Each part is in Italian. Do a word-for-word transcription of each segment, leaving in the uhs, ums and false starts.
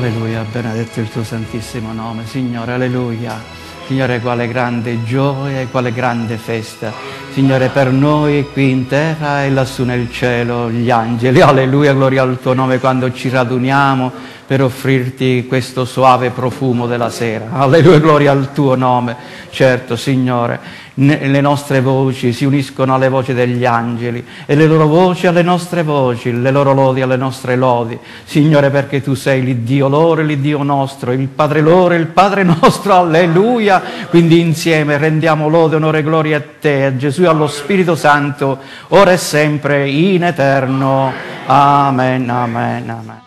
Alleluia, benedetto il tuo santissimo nome, Signore, alleluia. Signore, quale grande gioia e quale grande festa. Signore, per noi qui in terra e lassù nel cielo, gli angeli. Alleluia, gloria al tuo nome quando ci raduniamo per offrirti questo suave profumo della sera. Alleluia, gloria al tuo nome. Certo, Signore, le nostre voci si uniscono alle voci degli angeli e le loro voci alle nostre voci, le loro lodi alle nostre lodi. Signore, perché tu sei l'Iddio loro e l'Iddio nostro, il Padre loro e il Padre nostro. Alleluia. Quindi insieme rendiamo lode, onore e gloria a te, a Gesù e allo Spirito Santo, ora e sempre, in eterno. Amen, amen, amen.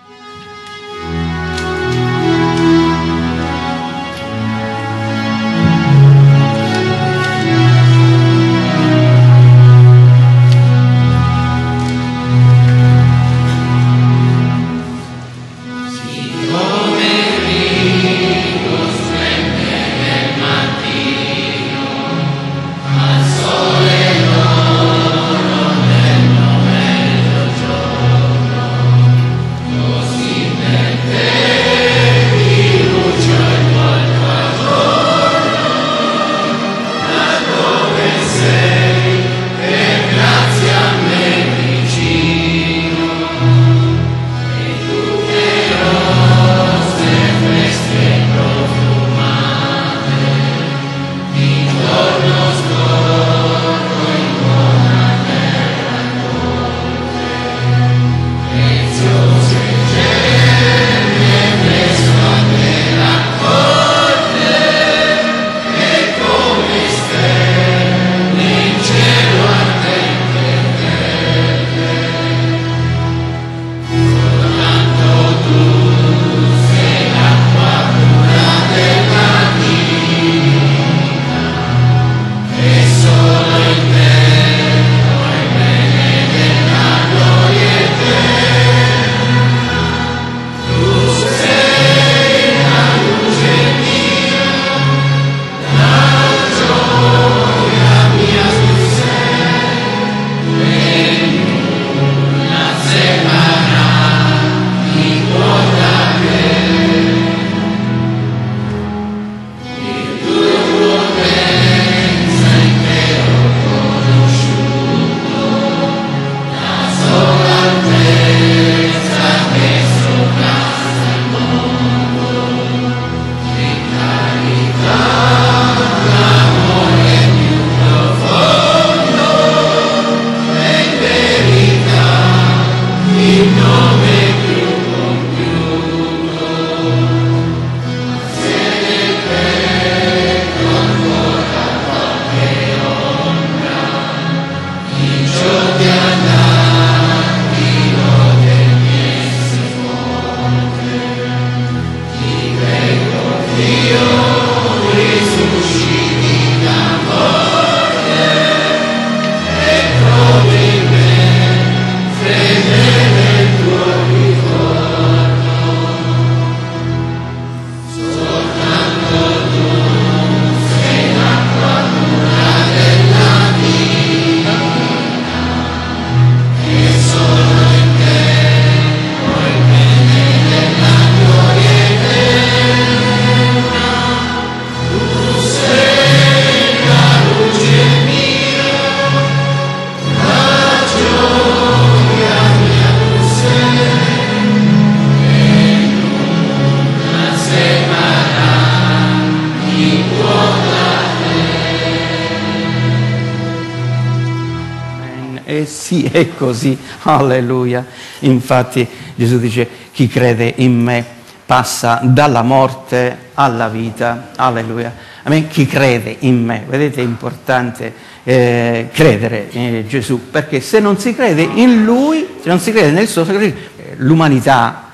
Sì, è così, alleluia. Infatti Gesù dice: chi crede in me passa dalla morte alla vita, alleluia. Amen. Chi crede in me, vedete, è importante eh, credere in Gesù, perché se non si crede in Lui, se non si crede nel suo sacrificio, l'umanità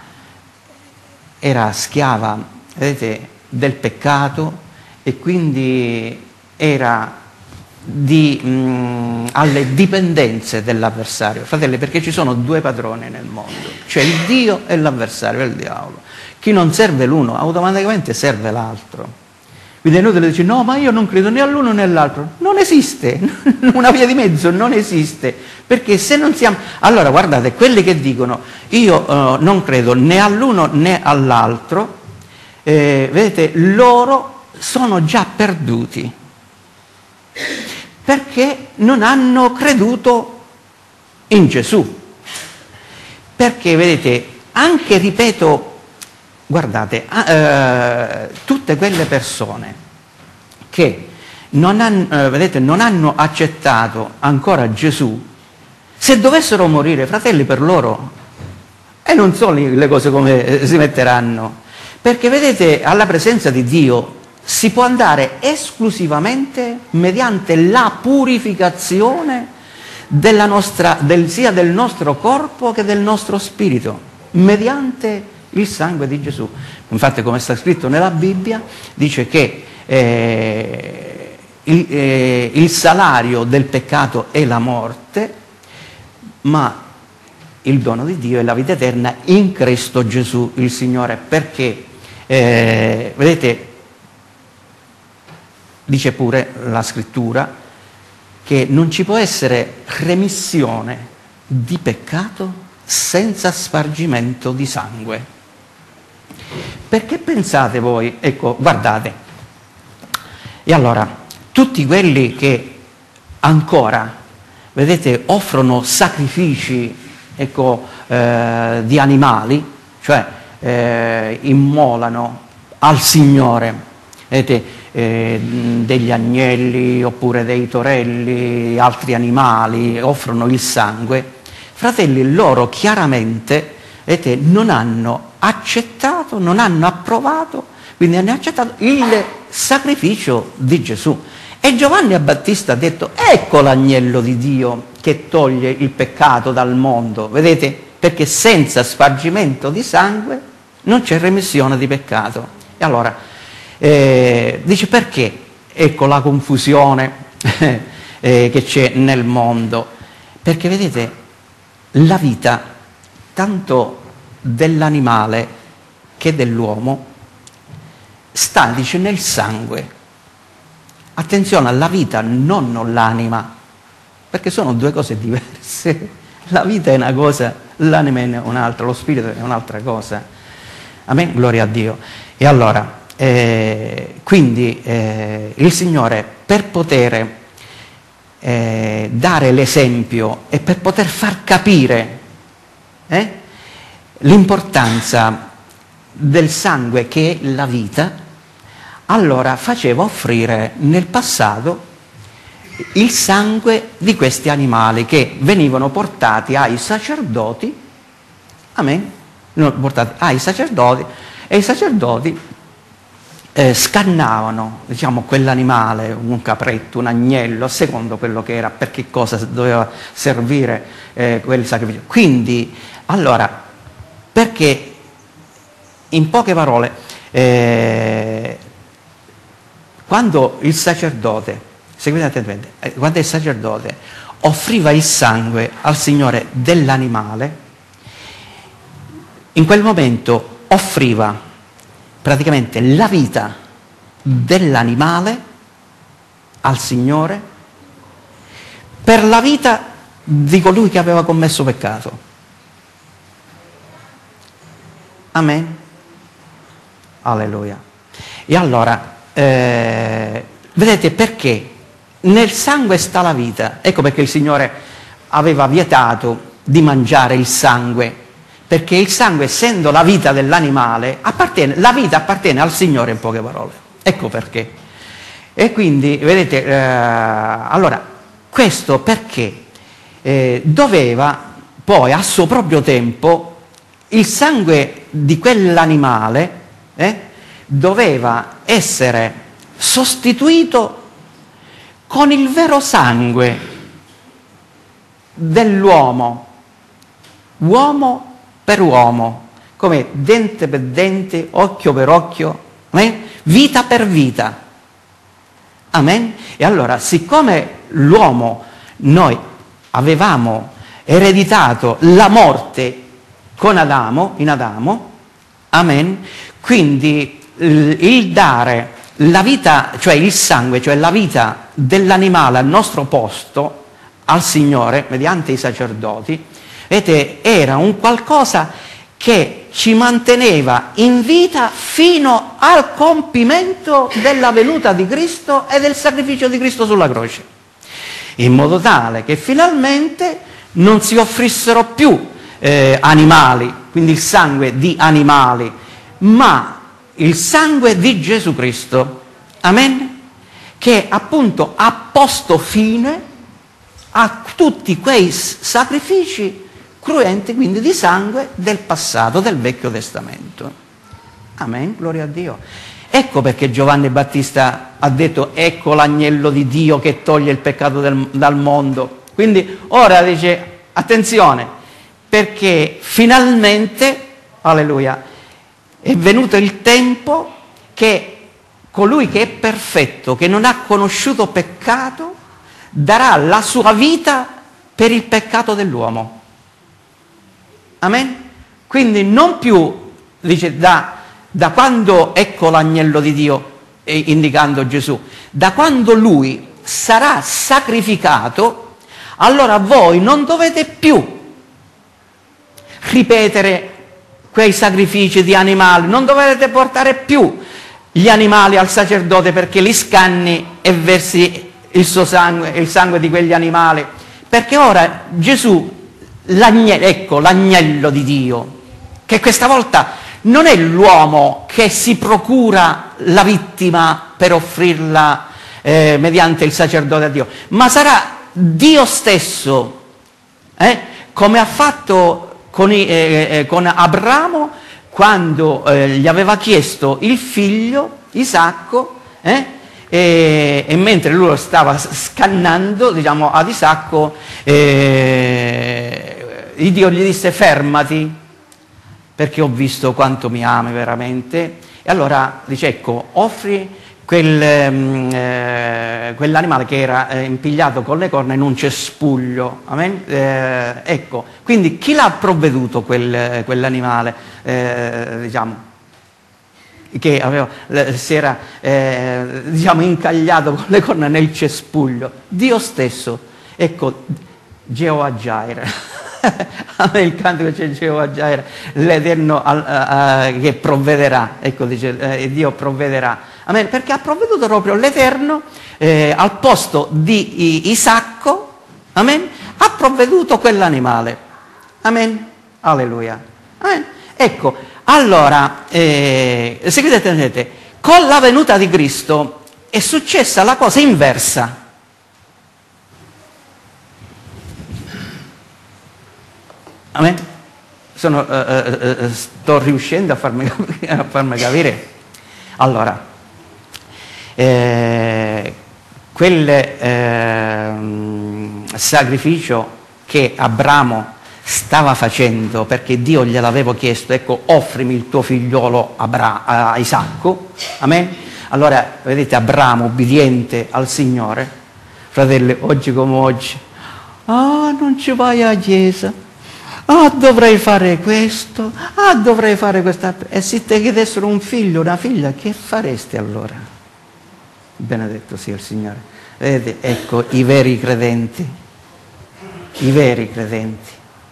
era schiava, vedete, del peccato e quindi era Di, mh, alle dipendenze dell'avversario. Fratelli, perché ci sono due padroni nel mondo, c'è il Dio e l'avversario, il diavolo. Chi non serve l'uno automaticamente serve l'altro. Quindi è inutile dire no, ma io non credo né all'uno né all'altro. Non esiste, una via di mezzo non esiste, perché se non siamo... Allora guardate, quelli che dicono io uh, non credo né all'uno né all'altro, eh, vedete, loro sono già perduti, perché non hanno creduto in Gesù. Perché, vedete, anche, ripeto, guardate, eh, tutte quelle persone che non hanno, eh, vedete, non hanno accettato ancora Gesù, se dovessero morire, fratelli, per loro, e non so le cose come si metteranno, perché, vedete, alla presenza di Dio si può andare esclusivamente mediante la purificazione della nostra, del, sia del nostro corpo che del nostro spirito, mediante il sangue di Gesù. Infatti, come sta scritto nella Bibbia, dice che eh, il, eh, il salario del peccato è la morte, ma il dono di Dio è la vita eterna in Cristo Gesù, il Signore. Perché, eh, vedete, dice pure la Scrittura che non ci può essere remissione di peccato senza spargimento di sangue. Perché pensate voi, ecco, guardate, e allora, tutti quelli che ancora, vedete, offrono sacrifici, ecco, eh, di animali, cioè eh, immolano al Signore, vedete, eh, degli agnelli oppure dei torelli, altri animali, offrono il sangue, fratelli, loro chiaramente, vedete, non hanno accettato, non hanno approvato, quindi hanno accettato il sacrificio di Gesù. E Giovanni Battista ha detto, ecco l'agnello di Dio che toglie il peccato dal mondo, vedete? Perché senza spargimento di sangue non c'è remissione di peccato. E allora, eh, dice perché? Ecco la confusione eh, che c'è nel mondo. Perché vedete, la vita, tanto dell'animale che dell'uomo, sta, dice, nel sangue. Attenzione alla vita, non l'anima, perché sono due cose diverse. La vita è una cosa, l'anima è un'altra, lo spirito è un'altra cosa. Amen, gloria a Dio. E allora, eh, quindi eh, il Signore, per poter eh, dare l'esempio e per poter far capire eh, l'importanza del sangue che è la vita, allora faceva offrire nel passato il sangue di questi animali che venivano portati ai sacerdoti, amen, portati ai sacerdoti, e i sacerdoti eh, scannavano, diciamo, quell'animale, un capretto, un agnello, secondo quello che era, per che cosa doveva servire eh, quel sacrificio. Quindi, allora, perché, in poche parole, eh, quando il sacerdote, seguite attentamente, eh, quando il sacerdote offriva il sangue al Signore dell'animale, in quel momento offriva praticamente la vita dell'animale al Signore per la vita di colui che aveva commesso peccato. Amen. Alleluia. E allora, eh, vedete perché nel sangue sta la vita. Ecco perché il Signore aveva vietato di mangiare il sangue, perché il sangue, essendo la vita dell'animale, appartiene, la vita appartiene al Signore, in poche parole. Ecco perché. E quindi, vedete, eh, allora, questo perché eh, doveva poi, a suo proprio tempo, il sangue di quell'animale eh, doveva essere sostituito con il vero sangue dell'uomo, uomo per uomo, come dente per dente, occhio per occhio, eh, vita per vita. Amen? E allora, siccome l'uomo, noi avevamo ereditato la morte con Adamo, in Adamo, amen, quindi il dare la vita, cioè il sangue, cioè la vita dell'animale al nostro posto, al Signore, mediante i sacerdoti, vedete, era un qualcosa che ci manteneva in vita fino al compimento della venuta di Cristo e del sacrificio di Cristo sulla croce, in modo tale che finalmente non si offrissero più eh, animali, quindi il sangue di animali, ma il sangue di Gesù Cristo, amen, che appunto ha posto fine a tutti quei sacrifici cruenti, quindi di sangue del passato, del Vecchio Testamento. Amen, gloria a Dio. Ecco perché Giovanni Battista ha detto: ecco l'agnello di Dio che toglie il peccato del, dal mondo. Quindi ora dice, attenzione, perché finalmente, alleluia, è venuto il tempo che colui che è perfetto, che non ha conosciuto peccato, darà la sua vita per il peccato dell'uomo. Amen? Quindi non più, dice, da, da quando, ecco l'agnello di Dio, eh, indicando Gesù, da quando lui sarà sacrificato, allora voi non dovete più ripetere quei sacrifici di animali, non dovete portare più gli animali al sacerdote perché li scanni e versi il suo sangue, il sangue di quegli animali, perché ora Gesù, l'agnello, ecco l'agnello di Dio, che questa volta non è l'uomo che si procura la vittima per offrirla eh, mediante il sacerdote a Dio, ma sarà Dio stesso, eh, come ha fatto con, i, eh, con Abramo quando eh, gli aveva chiesto il figlio Isacco, eh, e, e mentre lui lo stava scannando, diciamo, ad Isacco, eh, Dio gli disse: fermati, perché ho visto quanto mi ami veramente. E allora dice: ecco, offri quel, eh, quell'animale che era eh, impigliato con le corna in un cespuglio. Amen? Eh, ecco, quindi chi l'ha provveduto quel, quell'animale, eh, diciamo, che aveva, si era eh, diciamo, incagliato con le corna nel cespuglio? Dio stesso. Ecco, Geova Jireh. A me il canto c'è Geova Jireh, l'Eterno uh, uh, che provvederà. Ecco, dice, eh, Dio provvederà. Amen, perché ha provveduto proprio l'Eterno eh, al posto di Isacco, amen, ha provveduto quell'animale. Amen, alleluia. Amen. Ecco, allora, eh, seguite, vedete, con la venuta di Cristo è successa la cosa inversa. Amen. Sono, eh, eh, sto riuscendo a farmi, a farmi capire. Allora, eh, quel eh, sacrificio che Abramo stava facendo, perché Dio gliel'aveva chiesto, ecco, offrimi il tuo figliolo Abra- a Isacco, amen? Allora, vedete, Abramo, ubbidiente al Signore, fratelli, oggi come oggi, ah, non ci vai a chiesa, ah, dovrei fare questo, ah, dovrei fare quest'altro, e se ti chiedessero un figlio, una figlia, che faresti allora? Benedetto sia il Signore. Vedete, ecco, i veri credenti, i veri credenti,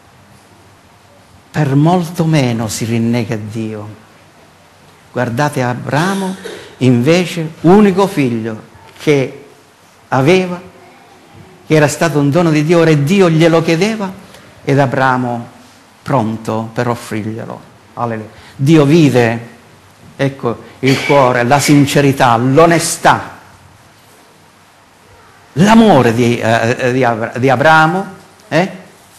per molto meno si rinnega Dio. Guardate Abramo, invece, unico figlio che aveva, che era stato un dono di Dio, ora Dio glielo chiedeva, ed Abramo pronto per offrirglielo. Alleluia. Dio vide, ecco, il cuore, la sincerità, l'onestà, l'amore di, eh, di, Abra- di Abramo, eh?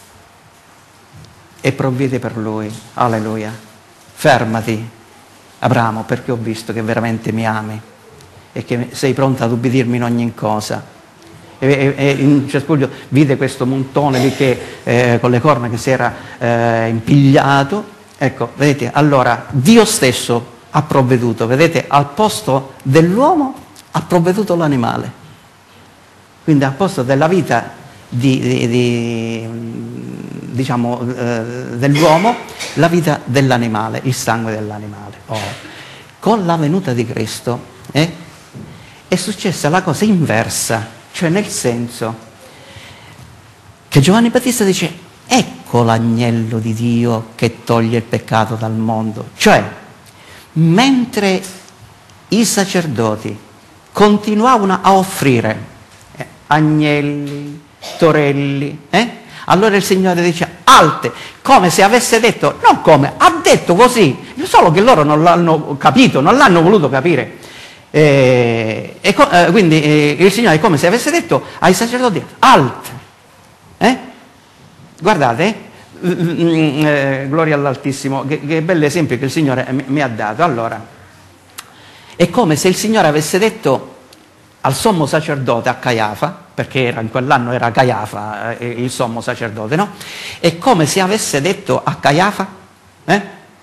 E provvide per lui. Alleluia. Fermati, Abramo, perché ho visto che veramente mi ami e che sei pronto ad ubbidirmi in ogni cosa. E, e, e in cespuglio vide questo montone lì che, eh, con le corna che si era eh, impigliato. Ecco, vedete, allora Dio stesso ha provveduto, vedete, al posto dell'uomo ha provveduto l'animale. Quindi al posto della vita di, di, di, diciamo, eh, dell'uomo, la vita dell'animale, il sangue dell'animale. Oh. Con la venuta di Cristo, eh, è successa la cosa inversa, cioè nel senso che Giovanni Battista dice: ecco l'agnello di Dio che toglie il peccato dal mondo. Cioè, mentre i sacerdoti continuavano a offrire eh, agnelli, torelli, eh? allora il Signore dice: alte, come se avesse detto, non come, ha detto così, solo che loro non l'hanno capito, non l'hanno voluto capire. Eh, e co- eh, quindi eh, il Signore è come se avesse detto ai sacerdoti: alte, eh? guardate, eh, eh, gloria all'Altissimo, che, che bell'esempio che il Signore mi, mi ha dato. Allora, è come se il Signore avesse detto al sommo sacerdote, a Caiafa, perché era, in quell'anno era Caiafa eh, il sommo sacerdote, no? È come se avesse detto a Caiafa, eh?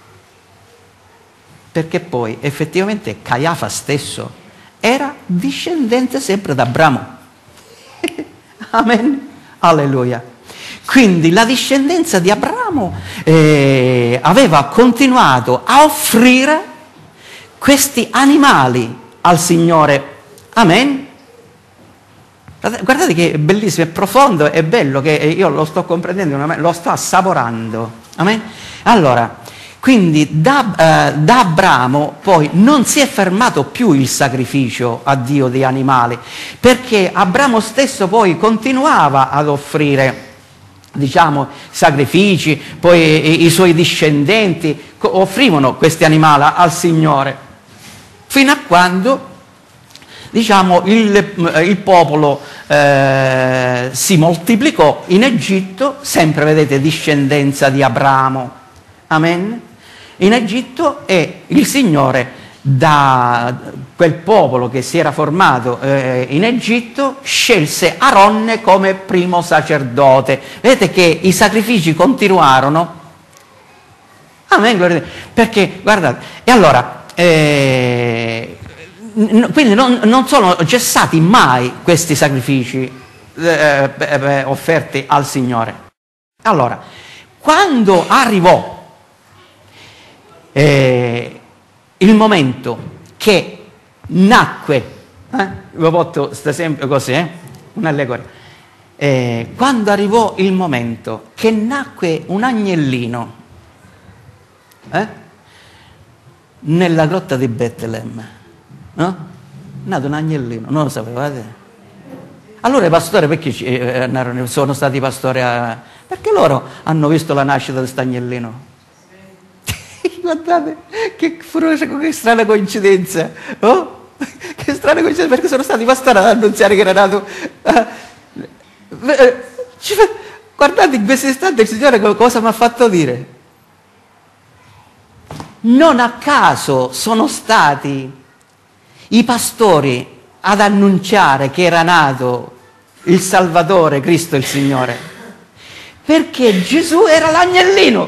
perché poi effettivamente Caiafa stesso era discendente sempre da Abramo. Amen, alleluia. Quindi la discendenza di Abramo eh, aveva continuato a offrire questi animali al Signore. Amen. Guardate che è bellissimo, è profondo, è bello, che io lo sto comprendendo, lo sto assaporando. Amen. Allora, quindi da, eh, da Abramo poi non si è fermato più il sacrificio a Dio dei animali, perché Abramo stesso poi continuava ad offrire, diciamo, sacrifici, poi i, i suoi discendenti offrivano questi animali al Signore, fino a quando, diciamo, il, il popolo eh, si moltiplicò in Egitto, sempre vedete discendenza di Abramo, amen, in Egitto, e il Signore da quel popolo che si era formato eh, in Egitto scelse Aronne come primo sacerdote. Vedete che i sacrifici continuarono, amen, gloria a Dio, perché guardate, e allora eh, quindi non, non sono cessati mai questi sacrifici eh, eh, offerti al Signore. Allora, quando arrivò eh, il momento che nacque, eh, vi ho fatto questo esempio così, eh, un'allegoria, eh, quando arrivò il momento che nacque un agnellino eh, nella grotta di Betlemme, no? È nato un agnellino, non lo sapevate? Allora i pastori perché ci, eh, sono stati pastori a... perché loro hanno visto la nascita di questo agnellino. Guardate che, che strana coincidenza, oh? Che strana coincidenza, perché sono stati pastori ad annunziare che era nato. Guardate, in questo istante il Signore cosa mi ha fatto dire? Non a caso sono stati i pastori ad annunciare che era nato il Salvatore, Cristo il Signore, perché Gesù era l'agnellino.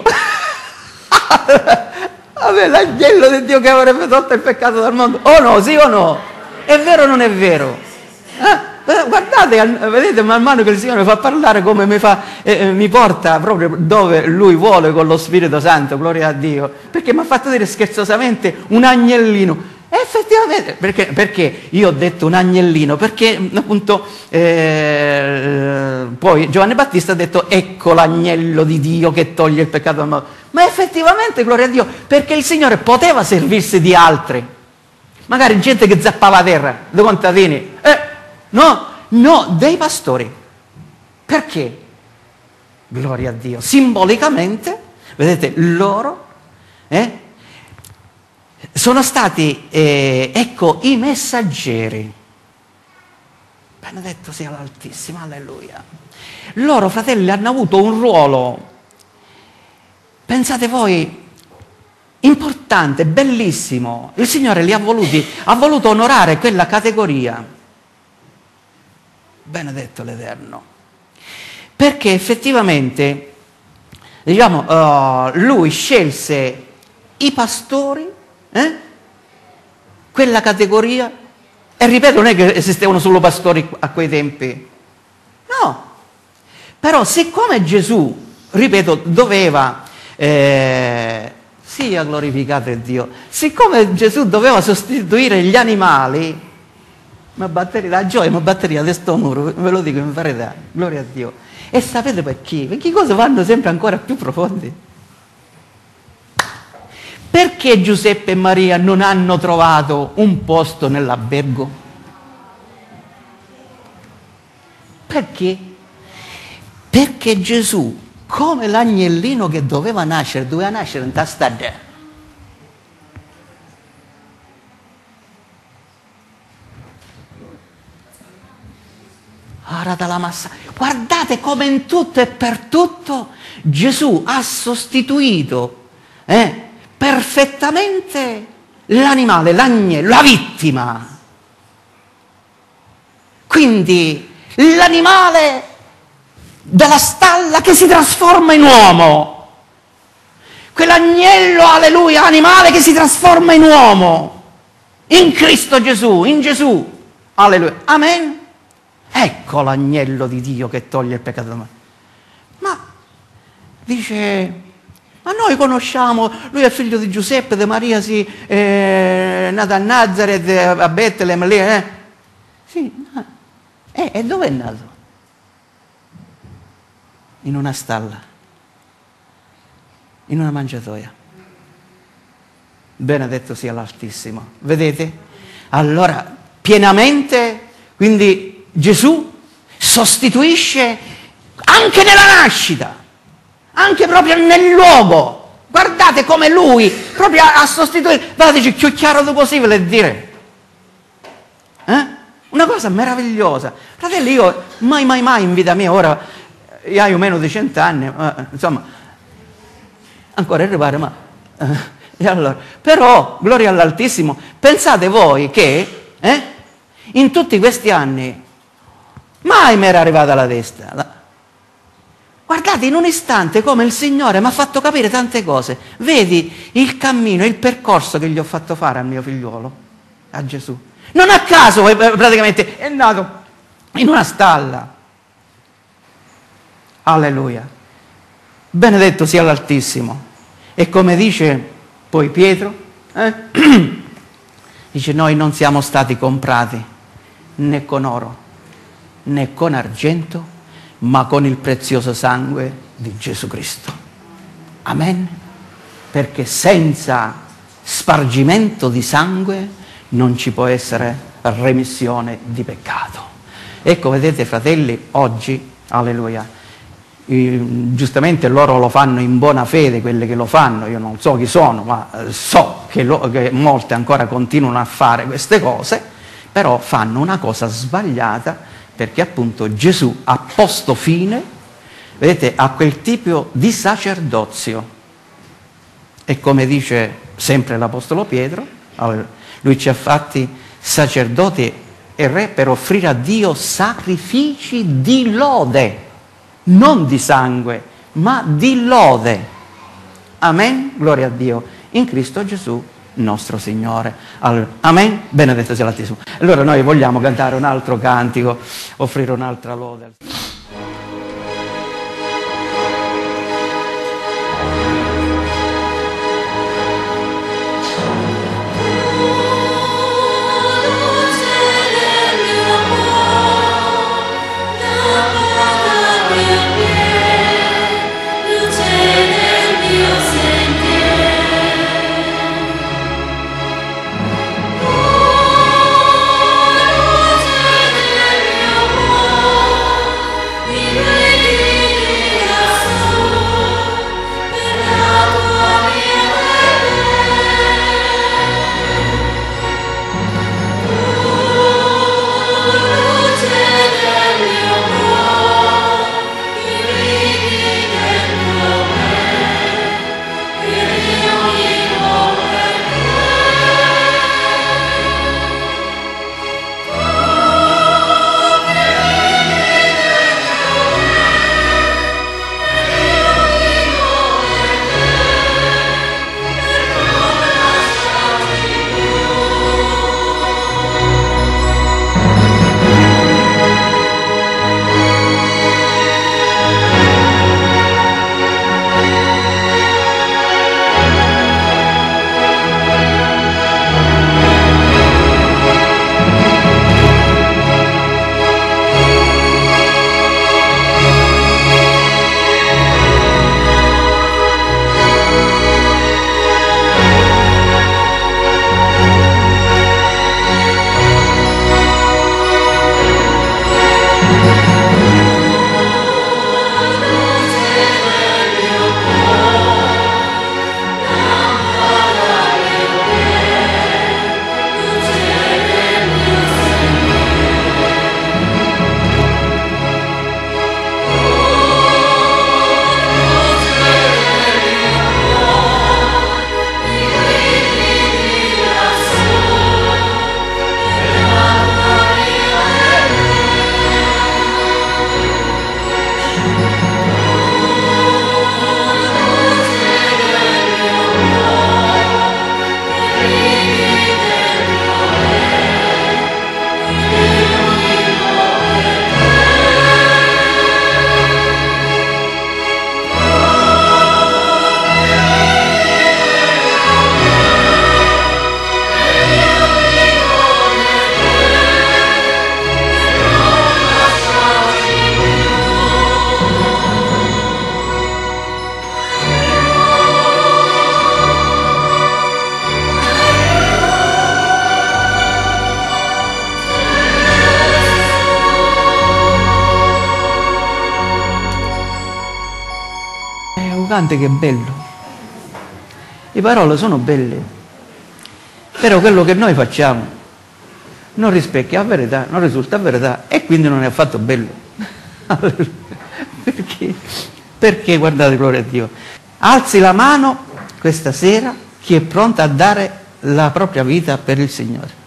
Vabbè, l'agnello di Dio che avrebbe tolto il peccato dal mondo. O no, sì o no? È vero o non è vero? Eh? Guardate, vedete, man mano che il Signore mi fa parlare, come mi, fa, eh, mi porta proprio dove Lui vuole con lo Spirito Santo, gloria a Dio, perché mi ha fatto dire scherzosamente un agnellino. Effettivamente, perché, perché io ho detto un agnellino? Perché appunto eh, poi Giovanni Battista ha detto ecco l'agnello di Dio che toglie il peccato dal mondo. Ma effettivamente, gloria a Dio, perché il Signore poteva servirsi di altri, magari gente che zappava a terra, dei contadini, eh, no, no, dei pastori. Perché? Gloria a Dio, simbolicamente, vedete, loro eh, sono stati, eh, ecco, i messaggeri. Benedetto sia l'Altissimo, alleluia. Loro, fratelli, hanno avuto un ruolo, pensate voi, importante, bellissimo. Il Signore li ha voluti, ha voluto onorare quella categoria. Benedetto l'Eterno. Perché effettivamente, diciamo, uh, Lui scelse i pastori, eh? quella categoria, e ripeto, non è che esistevano solo pastori a quei tempi, no, però siccome Gesù, ripeto, doveva eh, sia glorificato Dio, siccome Gesù doveva sostituire gli animali, ma batteria, la gioia mi batteria di sto muro, ve lo dico in verità, gloria a Dio. E sapete perché? Perché cose vanno sempre ancora più profondi. Perché Giuseppe e Maria non hanno trovato un posto nell'albergo? Perché? Perché Gesù, come l'agnellino che doveva nascere, doveva nascere in tastadè. La massa. Guardate come in tutto e per tutto Gesù ha sostituito eh, perfettamente l'animale, l'agnello, la vittima. Quindi l'animale della stalla che si trasforma in uomo, quell'agnello, alleluia, animale che si trasforma in uomo, in Cristo Gesù, in Gesù, alleluia, amen. Ecco l'agnello di Dio che toglie il peccato del mondo. Ma dice, ma noi conosciamo, lui è figlio di Giuseppe, di Maria, sì, è nato a Nazareth, a Betlem, lì, eh? Sì, no. Eh, e dove è nato? In una stalla, in una mangiatoia. Benedetto sia l'Altissimo. Vedete? Allora, pienamente, quindi Gesù sostituisce anche nella nascita, anche proprio nel luogo. Guardate come lui proprio ha sostituito. Guardate, più chiaro di così ve lo dire. Eh? Una cosa meravigliosa. Fratelli, io mai mai mai in vita mia, ora io ho meno di cent'anni, eh, insomma, ancora arrivare, ma eh, e allora, però, gloria all'Altissimo, pensate voi che eh, in tutti questi anni mai mi era arrivata la testa. Guardate, in un istante come il Signore mi ha fatto capire tante cose. Vedi il cammino, il percorso che gli ho fatto fare al mio figliuolo, a Gesù. Non a caso praticamente è nato in una stalla. Alleluia. Benedetto sia l'Altissimo. E come dice poi Pietro, eh? dice, noi non siamo stati comprati né con oro né con argento, ma con il prezioso sangue di Gesù Cristo. Amen. Perché senza spargimento di sangue non ci può essere remissione di peccato. Ecco, vedete fratelli, oggi, alleluia, giustamente loro lo fanno in buona fede, quelli che lo fanno, io non so chi sono, ma so che, lo, che molte ancora continuano a fare queste cose, però fanno una cosa sbagliata, perché appunto Gesù ha posto fine, vedete, a quel tipo di sacerdozio. E come dice sempre l'Apostolo Pietro, lui ci ha fatti sacerdoti e re per offrire a Dio sacrifici di lode, non di sangue, ma di lode. Amen, gloria a Dio, in Cristo Gesù nostro Signore. Allora, amen, benedetto sia l'Altissimo. Allora noi vogliamo cantare un altro cantico, offrire un'altra lode. un canto che è bello, le parole sono belle, però quello che noi facciamo non rispecchia la verità, non risulta verità e quindi non è affatto bello. Perché? Perché, guardate, gloria a Dio, alzi la mano questa sera chi è pronto a dare la propria vita per il Signore.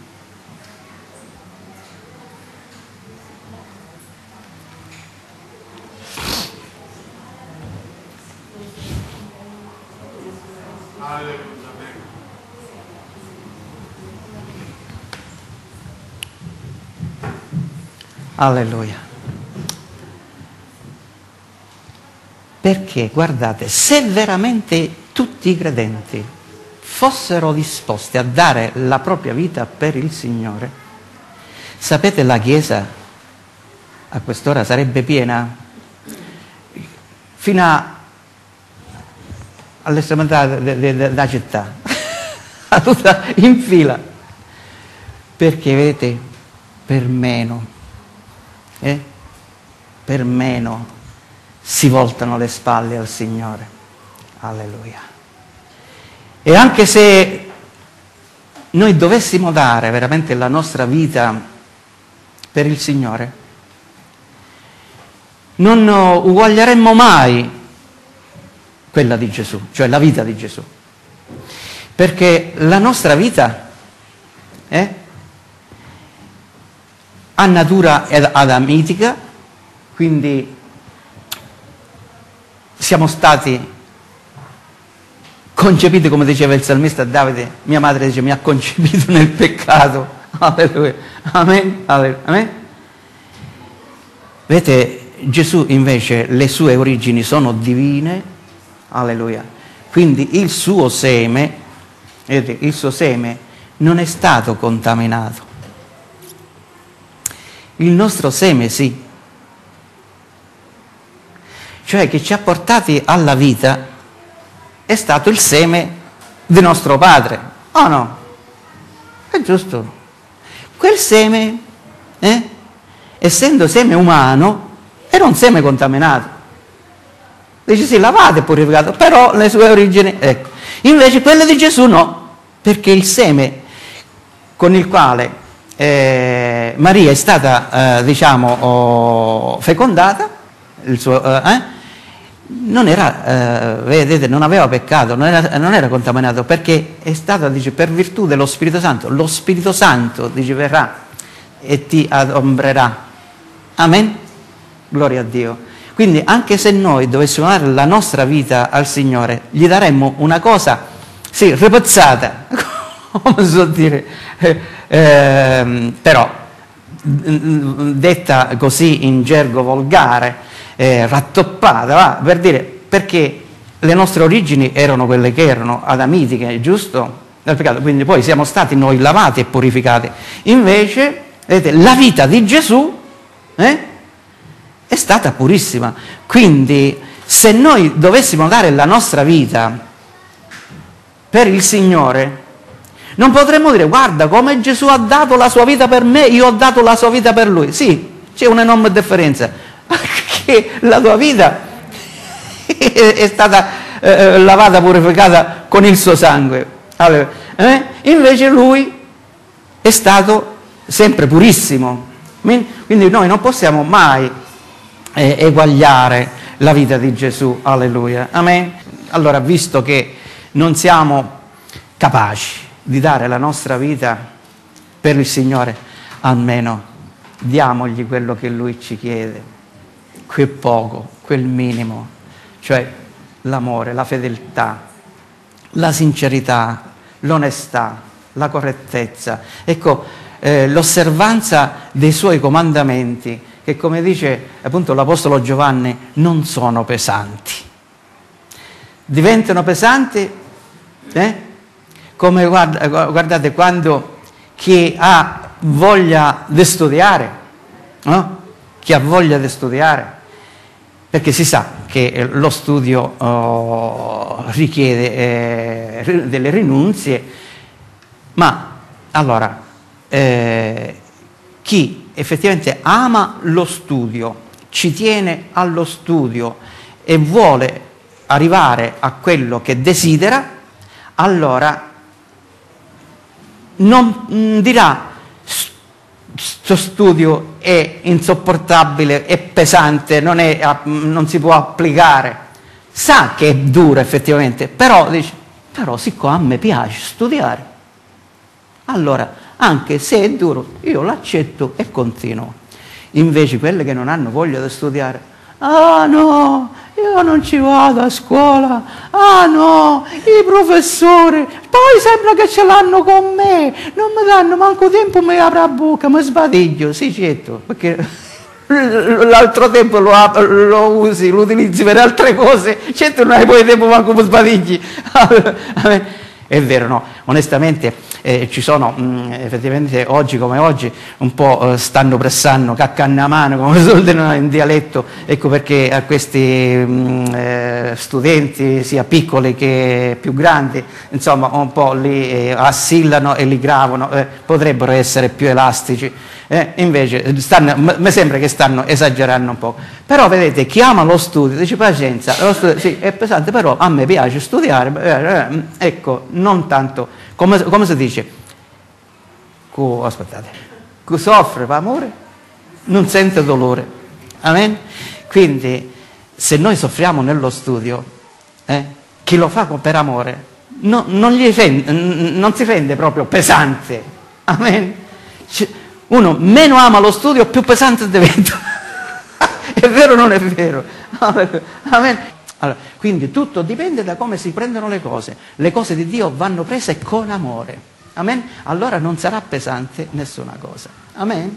Alleluia. Perché, guardate, se veramente tutti i credenti fossero disposti a dare la propria vita per il Signore, sapete, la Chiesa a quest'ora sarebbe piena fino a, all'estremità della città, tutta in fila, perché vedete, per meno, eh, per meno si voltano le spalle al Signore. Alleluia. E anche se noi dovessimo dare veramente la nostra vita per il Signore, non uguaglieremmo mai quella di Gesù, cioè la vita di Gesù. Perché la nostra vita eh, ha natura adamitica, quindi siamo stati concepiti, come diceva il salmista Davide, mia madre dice mi ha concepito nel peccato. Alleluia. Amen. Alleluia. Amen. Vedete, Gesù invece le sue origini sono divine. Alleluia. Quindi il suo seme, vedete, il suo seme non è stato contaminato. Il nostro seme sì. Cioè che ci ha portati alla vita è stato il seme del nostro padre. Oh no? È giusto. Quel seme, eh, essendo seme umano, era un seme contaminato. Dice sì, lavato e purificato, però le sue origini, ecco. Invece quelle di Gesù no, perché il seme con il quale eh, Maria è stata, eh, diciamo, oh, fecondata, il suo, eh, non era, eh, vedete, non aveva peccato, non era, non era contaminato, perché è stata, dice, per virtù dello Spirito Santo. Lo Spirito Santo, dice, verrà e ti adombrerà. Amen? Gloria a Dio. Quindi anche se noi dovessimo dare la nostra vita al Signore, gli daremmo una cosa, sì, ripazzata, come so dire, eh, eh, però detta così in gergo volgare, eh, rattoppata, va, per dire, perché le nostre origini erano quelle che erano, adamitiche, giusto? Dal peccato, quindi poi siamo stati noi lavati e purificati. Invece, vedete, la vita di Gesù eh, è stata purissima. Quindi, se noi dovessimo dare la nostra vita per il Signore, non potremmo dire, guarda come Gesù ha dato la sua vita per me, io ho dato la sua vita per lui. Sì, c'è un'enorme differenza, perché la tua vita è stata eh, lavata, purificata con il suo sangue. Allora, eh? Invece lui è stato sempre purissimo. Quindi noi non possiamo mai eh, eguagliare la vita di Gesù. Alleluia. Amen. Allora, visto che non siamo capaci di dare la nostra vita per il Signore, almeno diamogli quello che Lui ci chiede, quel poco, quel minimo, cioè l'amore, la fedeltà, la sincerità, l'onestà, la correttezza, ecco, eh, l'osservanza dei Suoi comandamenti, che come dice appunto l'Apostolo Giovanni, non sono pesanti. Diventano pesanti, eh? Come guarda, guardate, quando chi ha voglia di studiare, no? Chi ha voglia di studiare, perché si sa che lo studio oh, richiede eh, delle rinunzie, ma allora eh, chi effettivamente ama lo studio, ci tiene allo studio e vuole arrivare a quello che desidera, allora non mh, dirà questo studio è insopportabile, è pesante, non, è, non si può applicare. Sa che è duro effettivamente, però dice, però siccome a me piace studiare, allora anche se è duro io l'accetto e continuo. Invece quelle che non hanno voglia di studiare, ah no, io non ci vado a scuola, ah no, i professori, poi sembra che ce l'hanno con me, non mi danno manco tempo, mi apre la bocca, mi sbadiglio, sì certo, perché l'altro tempo lo, lo usi, lo utilizzi per altre cose, certo non hai poi tempo manco per sbadigli. È vero, no, onestamente eh, ci sono mh, effettivamente oggi come oggi un po' eh, stanno pressando caccanna a mano, come si suol dire in dialetto, ecco perché a questi mh, eh, studenti sia piccoli che più grandi, insomma un po' li eh, assillano e li gravano, eh, potrebbero essere più elastici, eh, invece stanno, mi sembra che stanno esagerando un po'. Però vedete, chi ama lo studio dice pazienza, lo studio, sì, è pesante, però a me piace studiare, eh, ecco, non tanto, come, come si dice, Co, aspettate, chi soffre per amore non sente dolore, amen? Quindi se noi soffriamo nello studio, eh, chi lo fa per amore no, non, gli rende, non si rende proprio pesante, amen? Uno meno ama lo studio più pesante diventa. È vero o non è vero? Amen. Allora, quindi tutto dipende da come si prendono le cose. Le cose di Dio vanno prese con amore. Amen? Allora non sarà pesante nessuna cosa. Amen?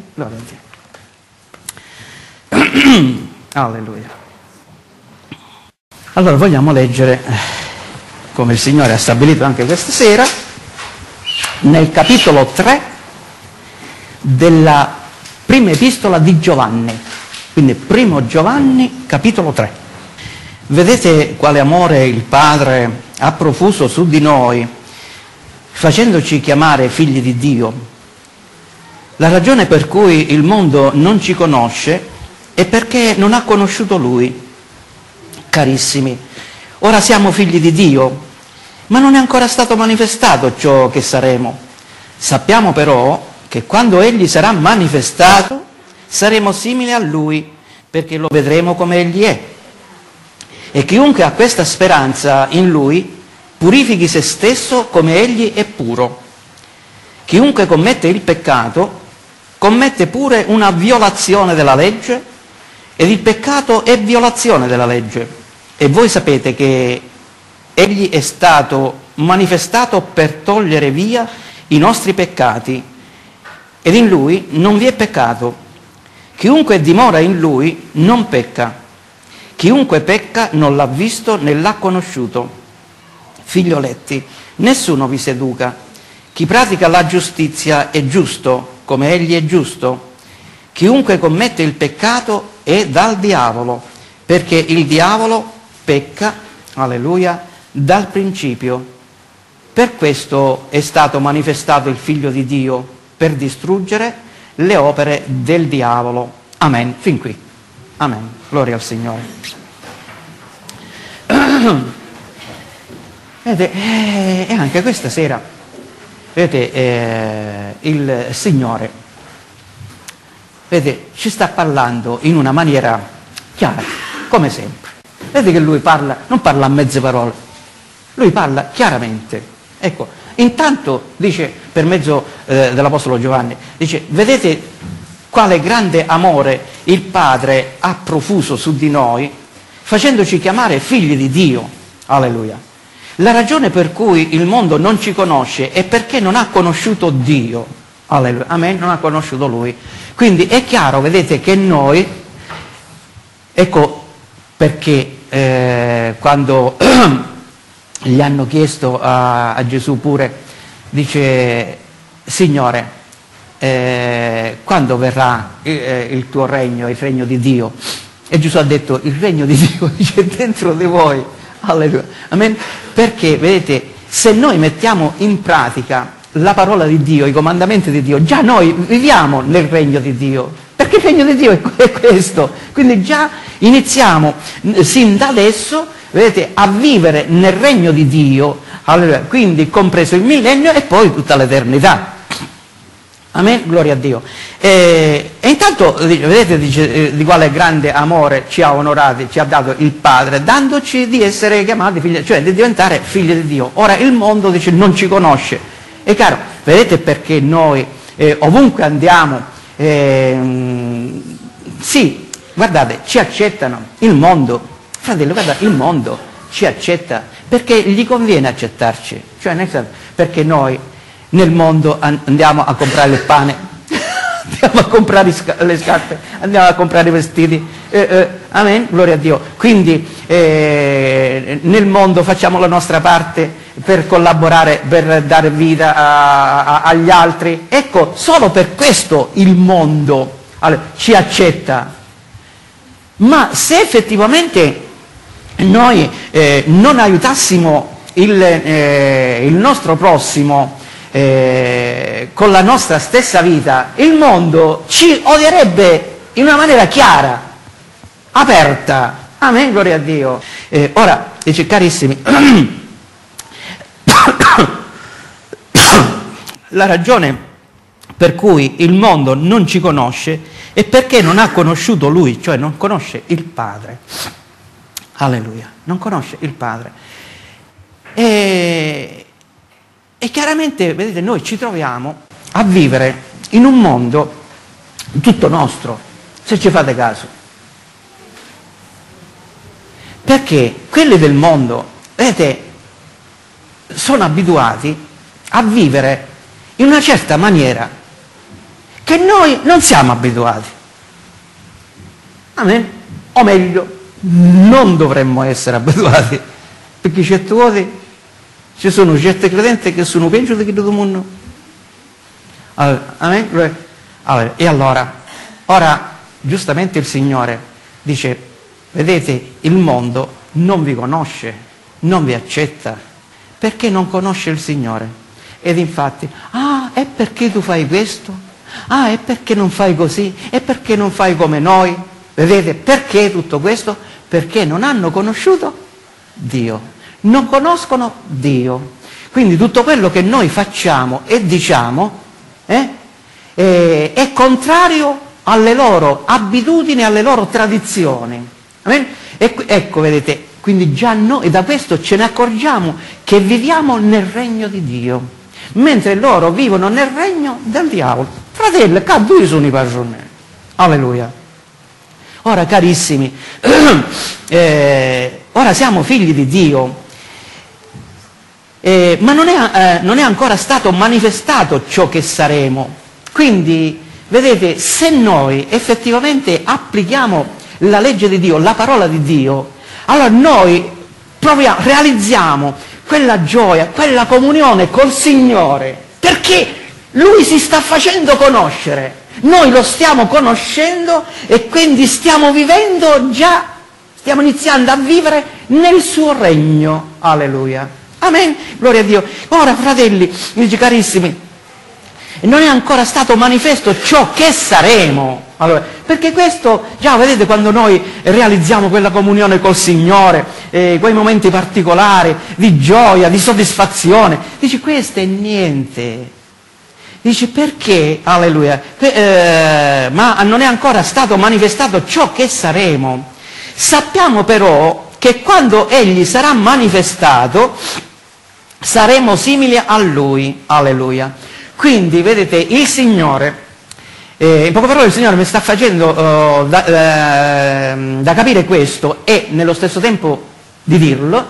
Alleluia. Allora vogliamo leggere, come il Signore ha stabilito anche questa sera, nel capitolo tre della prima epistola di Giovanni. Quindi primo Giovanni, capitolo tre. Vedete quale amore il Padre ha profuso su di noi, facendoci chiamare figli di Dio. La ragione per cui il mondo non ci conosce è perché non ha conosciuto Lui. Carissimi, ora siamo figli di Dio, ma non è ancora stato manifestato ciò che saremo. Sappiamo però che quando Egli sarà manifestato, saremo simili a Lui, perché lo vedremo come Egli è. E chiunque ha questa speranza in Lui, purifichi se stesso come Egli è puro. Chiunque commette il peccato, commette pure una violazione della legge, ed il peccato è violazione della legge. E voi sapete che Egli è stato manifestato per togliere via i nostri peccati, ed in Lui non vi è peccato. Chiunque dimora in Lui non pecca. Chiunque pecca non l'ha visto né l'ha conosciuto. Figlioletti, nessuno vi seduca. Chi pratica la giustizia è giusto, come Egli è giusto. Chiunque commette il peccato è dal diavolo, perché il diavolo pecca, alleluia, dal principio. Per questo è stato manifestato il Figlio di Dio, per distruggere le opere del diavolo. Amen. Fin qui. Amen. Gloria al Signore. Vedete, e anche questa sera, vedete, eh, il Signore, vedete, ci sta parlando in una maniera chiara, come sempre. Vedete che Lui parla, non parla a mezze parole, Lui parla chiaramente. Ecco, intanto dice, per mezzo eh, dell'Apostolo Giovanni, dice, vedete quale grande amore il Padre ha profuso su di noi, facendoci chiamare figli di Dio. Alleluia. La ragione per cui il mondo non ci conosce è perché non ha conosciuto Dio. Alleluia. Amen, non ha conosciuto Lui. Quindi è chiaro, vedete, che noi, ecco perché eh, quando gli hanno chiesto a, a Gesù pure, dice, Signore, eh, quando verrà eh, il tuo regno, il regno di Dio? E Gesù ha detto, il regno di Dio è dentro di voi. Alleluia. Amen. Perché, vedete, se noi mettiamo in pratica la parola di Dio, i comandamenti di Dio, già noi viviamo nel regno di Dio, perché il regno di Dio è questo. Quindi già iniziamo sin da adesso, vedete, a vivere nel regno di Dio, alleluia, quindi compreso il millennio e poi tutta l'eternità. Amen, gloria a Dio. E, e intanto, vedete, dice, di quale grande amore ci ha onorati, ci ha dato il Padre, dandoci di essere chiamati figli, cioè di diventare figli di Dio. Ora il mondo, dice, non ci conosce. E caro, vedete perché noi eh, ovunque andiamo, eh, sì, guardate, ci accettano, il mondo, fratello, guarda, il mondo ci accetta, perché gli conviene accettarci, cioè nel senso, perché noi nel mondo andiamo a comprare il pane, andiamo a comprare le scarpe, andiamo a comprare i vestiti, eh, eh, amen, gloria a Dio. Quindi eh, nel mondo facciamo la nostra parte per collaborare, per dare vita a, a, agli altri. Ecco, solo per questo il mondo allora, ci accetta. Ma se effettivamente noi eh, non aiutassimo il, eh, il nostro prossimo eh, con la nostra stessa vita, il mondo ci odierebbe in una maniera chiara, aperta. Amen, gloria a Dio. Eh, ora, dice, carissimi, la ragione per cui il mondo non ci conosce è perché non ha conosciuto Lui, cioè non conosce il Padre. Alleluia, non conosce il Padre. E, e chiaramente, vedete, noi ci troviamo a vivere in un mondo tutto nostro, se ci fate caso. Perché quelli del mondo, vedete, sono abituati a vivere in una certa maniera che noi non siamo abituati. Amen? O meglio, non dovremmo essere abituati, perché certe volte ci sono certi credenti che sono peggio di tutto il mondo. Allora, amen? Allora, e allora, ora, giustamente il Signore dice, vedete, il mondo non vi conosce, non vi accetta, perché non conosce il Signore. Ed infatti, ah, è perché tu fai questo? Ah, è perché non fai così? È perché non fai come noi? Vedete, perché tutto questo? Perché non hanno conosciuto Dio, non conoscono Dio. Quindi tutto quello che noi facciamo e diciamo eh, eh, è contrario alle loro abitudini, alle loro tradizioni. Amen? E, ecco, vedete, quindi già noi da questo ce ne accorgiamo che viviamo nel regno di Dio, mentre loro vivono nel regno del diavolo. Fratelli, qua due sono i padroni. Alleluia. Ora, carissimi, eh, ora siamo figli di Dio, eh, ma non è, eh, non è ancora stato manifestato ciò che saremo. Quindi, vedete, se noi effettivamente applichiamo la legge di Dio, la parola di Dio, allora noi proviamo, realizziamo quella gioia, quella comunione col Signore, perché Lui si sta facendo conoscere. Noi lo stiamo conoscendo e quindi stiamo vivendo già, stiamo iniziando a vivere nel suo regno. Alleluia. Amen. Gloria a Dio. Ora, fratelli, amici carissimi, non è ancora stato manifesto ciò che saremo. Allora, perché questo, già vedete, quando noi realizziamo quella comunione col Signore, eh, quei momenti particolari di gioia, di soddisfazione, dici, questo è niente. Dice, perché, alleluia, eh, ma non è ancora stato manifestato ciò che saremo. Sappiamo però che quando Egli sarà manifestato, saremo simili a Lui, alleluia. Quindi, vedete, il Signore, eh, in poche parole il Signore mi sta facendo uh, da, uh, da capire questo e nello stesso tempo di dirlo,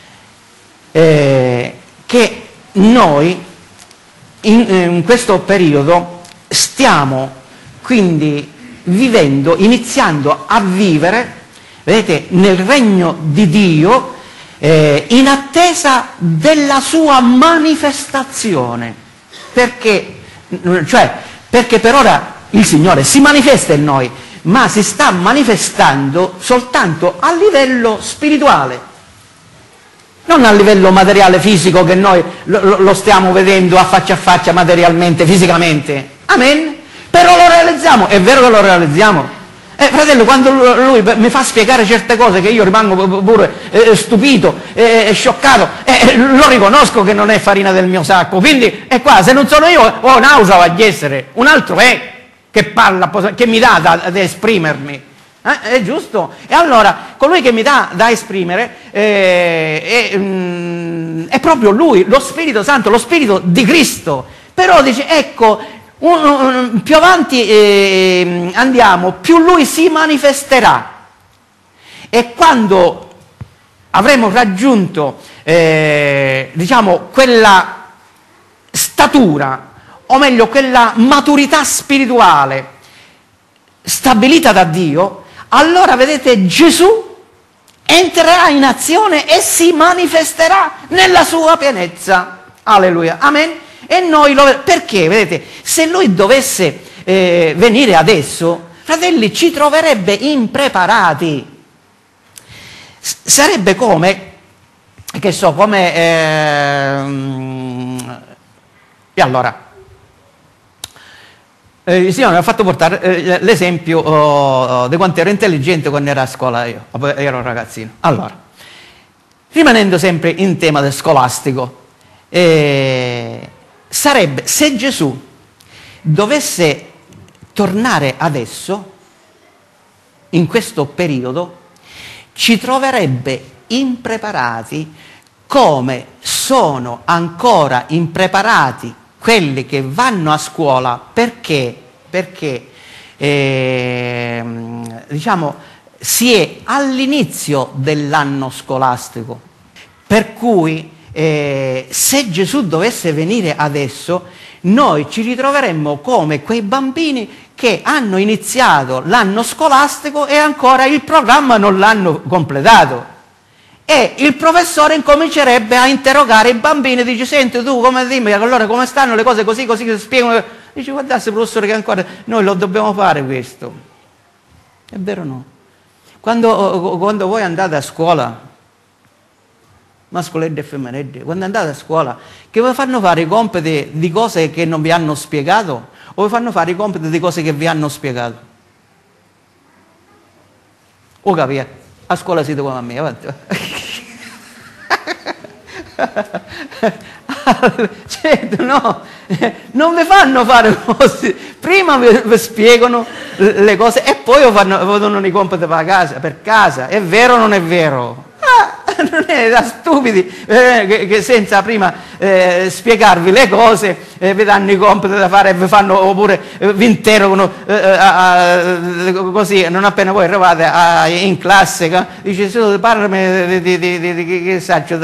eh, che noi, In, in questo periodo stiamo quindi vivendo, iniziando a vivere, vedete, nel regno di Dio, eh, in attesa della sua manifestazione. Perché, cioè, perché per ora il Signore si manifesta in noi, ma si sta manifestando soltanto a livello spirituale. Non a livello materiale, fisico, che noi lo, lo stiamo vedendo a faccia a faccia, materialmente, fisicamente. Amen? Però lo realizziamo. È vero che lo realizziamo? Eh, fratello, quando lui mi fa spiegare certe cose che io rimango pure eh, stupito, eh, scioccato, eh, lo riconosco che non è farina del mio sacco, quindi è qua, se non sono io ho nausea agli essere, un altro è che parla, che mi dà da, da esprimermi. Eh, è giusto? E allora colui che mi dà da esprimere eh, è, mm, è proprio lui, lo Spirito Santo, lo Spirito di Cristo. Però dice, ecco, un, un, più avanti eh, andiamo, più lui si manifesterà. E quando avremo raggiunto, eh, diciamo, quella statura, o meglio, quella maturità spirituale stabilita da Dio, allora vedete Gesù entrerà in azione e si manifesterà nella sua pienezza. Alleluia, amen. E noi lo perché, vedete, se lui dovesse eh, venire adesso, fratelli, ci troverebbe impreparati. S- sarebbe come, che so, come eh, e allora Eh, il Signore mi ha fatto portare eh, l'esempio oh, di quanto ero intelligente quando ero a scuola io, ero un ragazzino. Allora, rimanendo sempre in tema del scolastico, eh, sarebbe se Gesù dovesse tornare adesso, in questo periodo, ci troverebbe impreparati come sono ancora impreparati quelli che vanno a scuola perché, perché eh, diciamo, si è all'inizio dell'anno scolastico. Per cui eh, se Gesù dovesse venire adesso, noi ci ritroveremmo come quei bambini che hanno iniziato l'anno scolastico e ancora il programma non l'hanno completato. E il professore incomincerebbe a interrogare i bambini e dice, senti tu come dimmi, allora come stanno le cose così, così che spiegano. Dice, guardate professore che ancora noi lo dobbiamo fare questo. È vero o no? Quando, quando voi andate a scuola, mascoleddi e femminili, quando andate a scuola, che vi fanno fare i compiti di cose che non vi hanno spiegato o vi fanno fare i compiti di cose che vi hanno spiegato? O capite? A scuola siete come a me, avanti. Certo, no, non vi fanno fare cose, prima vi, vi spiegano le cose e poi vi, fanno, vi danno i compiti per casa, per casa, è vero o non è vero? Ah, non è da stupidi eh, che, che senza prima eh, spiegarvi le cose eh, vi danno i compiti da fare e vi fanno, oppure eh, vi interrogano eh, a, a, così, non appena voi arrivate a, in classe, dice, parlami di, di, di, di, che saggio,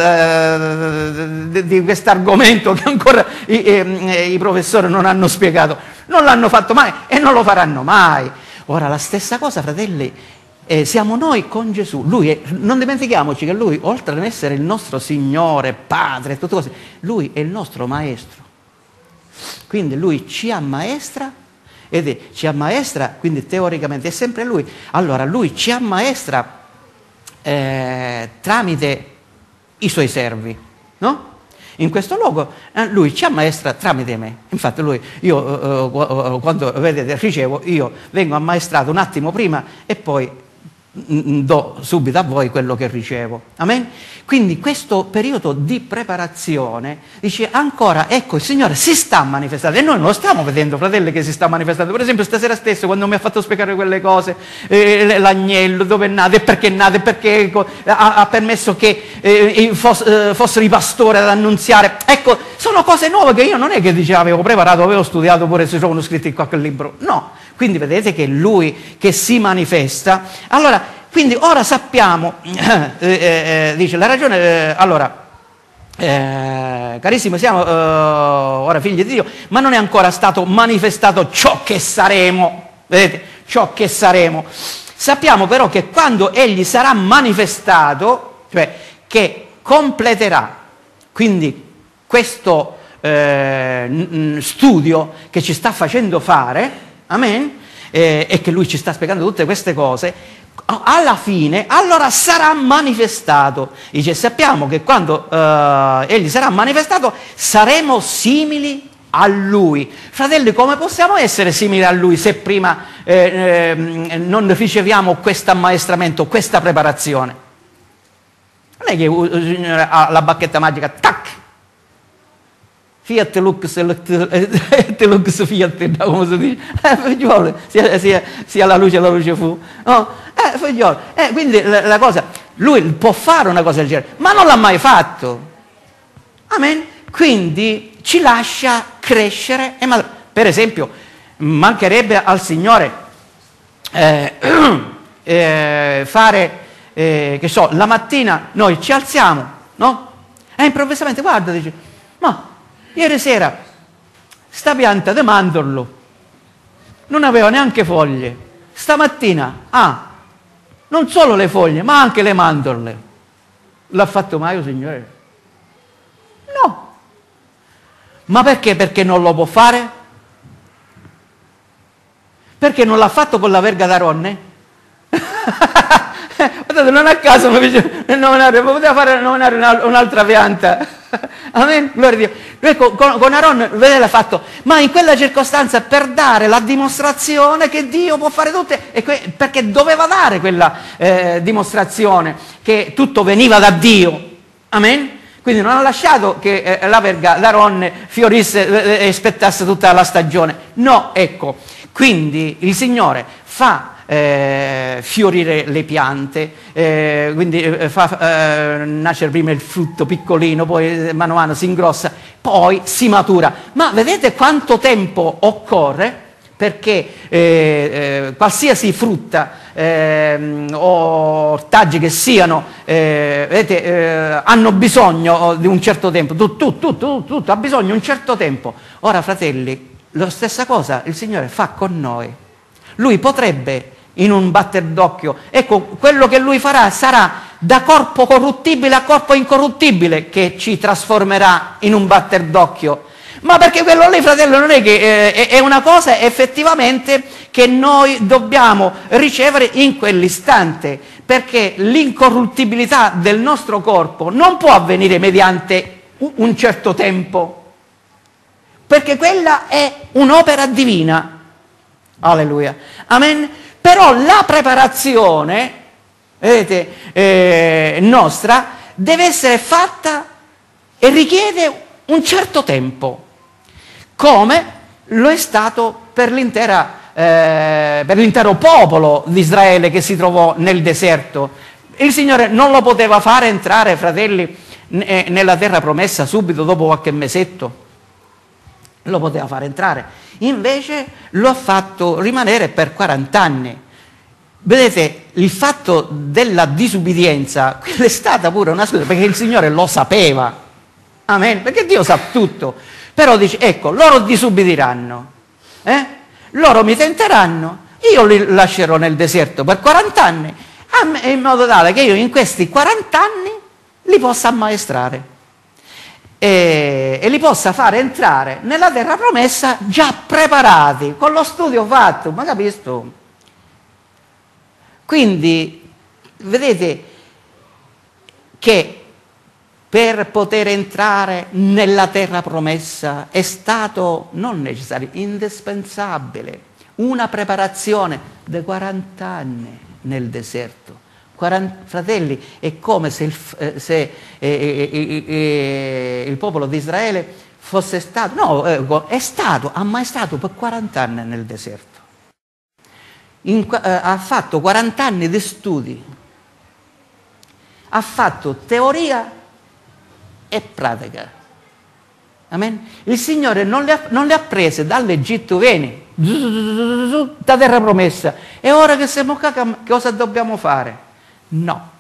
di, di questo argomento che ancora i, i, i professori non hanno spiegato, non l'hanno fatto mai e non lo faranno mai. Ora la stessa cosa, fratelli, Eh, siamo noi con Gesù. Lui è, non dimentichiamoci che Lui, oltre ad essere il nostro Signore, Padre, tutte cose, Lui è il nostro Maestro. Quindi Lui ci ammaestra, ed è, ci ammaestra, quindi teoricamente è sempre Lui. Allora Lui ci ammaestra eh, tramite i Suoi servi, no? In questo luogo eh, Lui ci ammaestra tramite me. Infatti Lui, io eh, quando vedete ricevo, io vengo ammaestrato un attimo prima e poi do subito a voi quello che ricevo. Amen? Quindi questo periodo di preparazione dice ancora, ecco, il Signore si sta manifestando e noi non lo stiamo vedendo, fratelli, che si sta manifestando. Per esempio stasera stesso quando mi ha fatto spiegare quelle cose, eh, l'agnello, dove è nato e perché è nato e perché ha, ha permesso che eh, foss, eh, fossero i pastori ad annunziare, ecco, sono cose nuove che io non è che dicevo avevo preparato, avevo studiato pure se sono scritto in qualche libro, no. Quindi vedete che Lui che si manifesta. Allora, quindi ora sappiamo, eh, eh, dice la ragione, eh, allora, eh, carissimo, siamo eh, ora figli di Dio, ma non è ancora stato manifestato ciò che saremo, vedete, ciò che saremo. Sappiamo però che quando Egli sarà manifestato, cioè che completerà, quindi questo eh, studio che ci sta facendo fare, amen, eh, e che Lui ci sta spiegando tutte queste cose, alla fine allora sarà manifestato. Dice, sappiamo che quando eh, Egli sarà manifestato saremo simili a Lui. Fratelli, come possiamo essere simili a Lui se prima eh, eh, non riceviamo questo ammaestramento, questa preparazione? Non è che il Signore ha la bacchetta magica, tac! Fiat Lux, et Lux Fiat, come si dice? Eh, figliolo, sia, sia, sia la luce, la luce fu. Oh, eh, figliolo. Eh, quindi la, la cosa, lui può fare una cosa del genere, ma non l'ha mai fatto. Amen. Quindi ci lascia crescere e madurare. Per esempio, mancherebbe al Signore eh, eh, fare, eh, che so, la mattina noi ci alziamo, no? E improvvisamente, guarda, dice, ma ieri sera sta pianta di mandorlo non aveva neanche foglie, stamattina ha ah, non solo le foglie ma anche le mandorle. L'ha fatto mai il Signore? No. Ma perché? Perché non lo può fare? Perché non l'ha fatto con la verga d'Aronne? Guardate, non a caso mi dice, poteva fare nominare un'altra pianta. Amen, gloria a Dio. Lui con, con Aaron, vedete, l'ha fatto, ma in quella circostanza per dare la dimostrazione che Dio può fare tutte, e que, perché doveva dare quella eh, dimostrazione che tutto veniva da Dio. Amen. Quindi non ha lasciato che eh, la verga d'Aaron fiorisse e aspettasse tutta la stagione. No, ecco. Quindi il Signore fa Eh, fiorire le piante, eh, quindi eh, fa eh, nascere prima il frutto piccolino, poi mano a mano si ingrossa, poi si matura. Ma vedete quanto tempo occorre perché eh, eh, qualsiasi frutta eh, o ortaggi che siano, eh, vedete, eh, hanno bisogno di un certo tempo, tutto, tutto, tutto, tutto ha bisogno di un certo tempo. Ora, fratelli, la stessa cosa il Signore fa con noi. Lui potrebbe in un batter d'occhio, ecco, quello che lui farà sarà da corpo corruttibile a corpo incorruttibile, che ci trasformerà in un batter d'occhio. Ma perché quello lì, fratello, non è che eh, è una cosa effettivamente che noi dobbiamo ricevere in quell'istante, perché l'incorruttibilità del nostro corpo non può avvenire mediante un certo tempo, perché quella è un'opera divina. Alleluia. Amen. Però la preparazione, vedete, eh, nostra deve essere fatta e richiede un certo tempo, come lo è stato per l'intera, eh, per l'intero popolo di Israele che si trovò nel deserto. Il Signore non lo poteva fare entrare, fratelli, nella terra promessa subito dopo qualche mesetto. Lo poteva fare entrare, invece lo ha fatto rimanere per quaranta anni. Vedete, il fatto della disubbidienza, quella è stata pure una scusa, perché il Signore lo sapeva, amen, perché Dio sa tutto, però dice, ecco, loro disubbidiranno, eh? Loro mi tenteranno, io li lascerò nel deserto per quaranta anni, in modo tale che io in questi quaranta anni li possa ammaestrare. E, e li possa fare entrare nella terra promessa già preparati, con lo studio fatto, ma capisco? Quindi, vedete che per poter entrare nella terra promessa è stato non necessario, indispensabile, una preparazione di quaranta anni nel deserto. quaranta, fratelli, è come se il, eh, se, eh, eh, eh, il popolo di Israele fosse stato, no, eh, è stato, ha mai stato per quaranta anni nel deserto. In, eh, ha fatto quaranta anni di studi, ha fatto teoria e pratica. Amen. Il Signore non le ha, non le ha prese dall'Egitto, vieni, da terra promessa, e ora che siamo qua, cosa dobbiamo fare? No.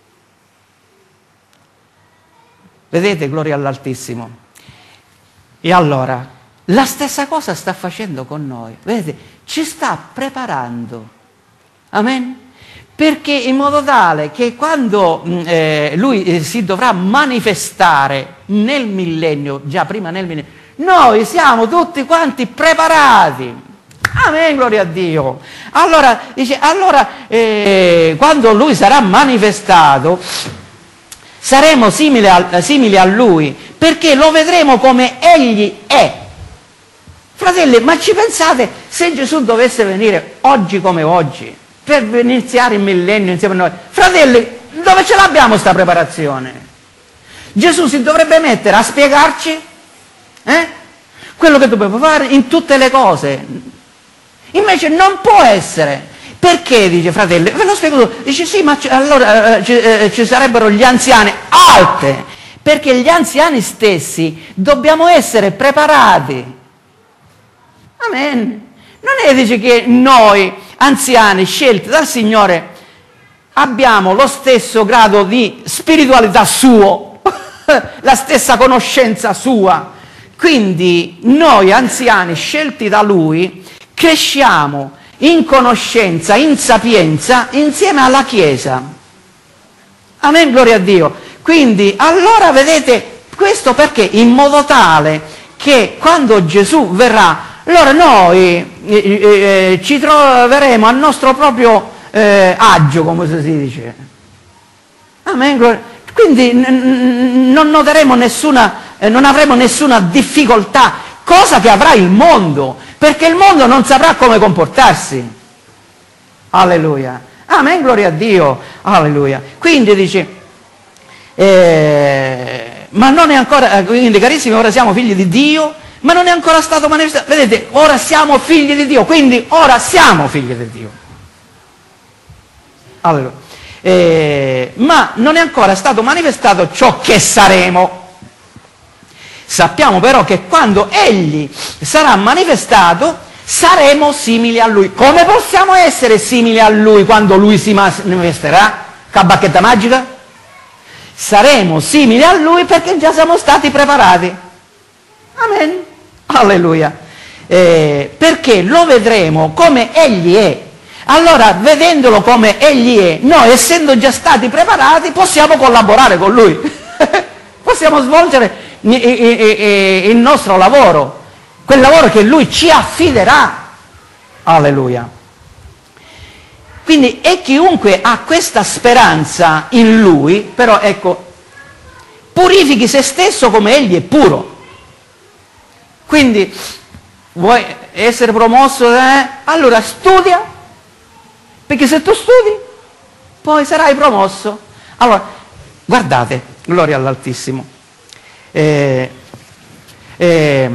Vedete, gloria all'Altissimo. E allora, la stessa cosa sta facendo con noi. Vedete, ci sta preparando. Amen? Perché in modo tale che quando eh, Lui eh, si dovrà manifestare nel millennio, già prima nel millennio, noi siamo tutti quanti preparati. Amen, gloria a Dio. Allora, dice, allora eh, quando Lui sarà manifestato, saremo simili a, simili a Lui, perché lo vedremo come Egli è. Fratelli, ma ci pensate se Gesù dovesse venire oggi come oggi, per iniziare il millennio insieme a noi? Fratelli, dove ce l'abbiamo sta preparazione? Gesù si dovrebbe mettere a spiegarci eh, quello che dobbiamo fare in tutte le cose. Invece non può essere. Perché, dice, fratelli? Ve lo spiego tu. Dice, sì, ma allora eh, ci, eh, ci sarebbero gli anziani. Alte! Perché gli anziani stessi dobbiamo essere preparati. Amen. Non è, dice, che noi, anziani, scelti dal Signore, abbiamo lo stesso grado di spiritualità suo, la stessa conoscenza sua. Quindi noi, anziani, scelti da Lui, cresciamo in conoscenza, in sapienza, insieme alla Chiesa. Amen, gloria a Dio. Quindi, allora, vedete, questo perché? In modo tale che quando Gesù verrà, allora noi eh, eh, ci troveremo al nostro proprio eh, agio, come si dice. Amen. Quindi non noteremo nessuna, eh, non avremo nessuna difficoltà, cosa che avrà il mondo, perché il mondo non saprà come comportarsi. Alleluia. Amen, gloria a Dio. Alleluia. Quindi dice, eh, ma non è ancora, quindi carissimi, ora siamo figli di Dio, ma non è ancora stato manifestato. Vedete, ora siamo figli di Dio, quindi ora siamo figli di Dio. Allora, eh, ma non è ancora stato manifestato ciò che saremo. Sappiamo però che quando Egli sarà manifestato saremo simili a Lui. Come possiamo essere simili a Lui quando Lui si manifesterà? Che bacchetta magica? Saremo simili a Lui perché già siamo stati preparati. Amen. Alleluia. Eh, perché lo vedremo come Egli è. Allora, vedendolo come Egli è, noi essendo già stati preparati possiamo collaborare con Lui. Possiamo svolgere il nostro lavoro, quel lavoro che Lui ci affiderà. Alleluia. Quindi, e chiunque ha questa speranza in Lui, però ecco, purifichi se stesso come Egli è puro. Quindi, vuoi essere promosso? Eh? Allora studia, perché se tu studi, poi sarai promosso. Allora, guardate, gloria all'Altissimo. Eh, eh,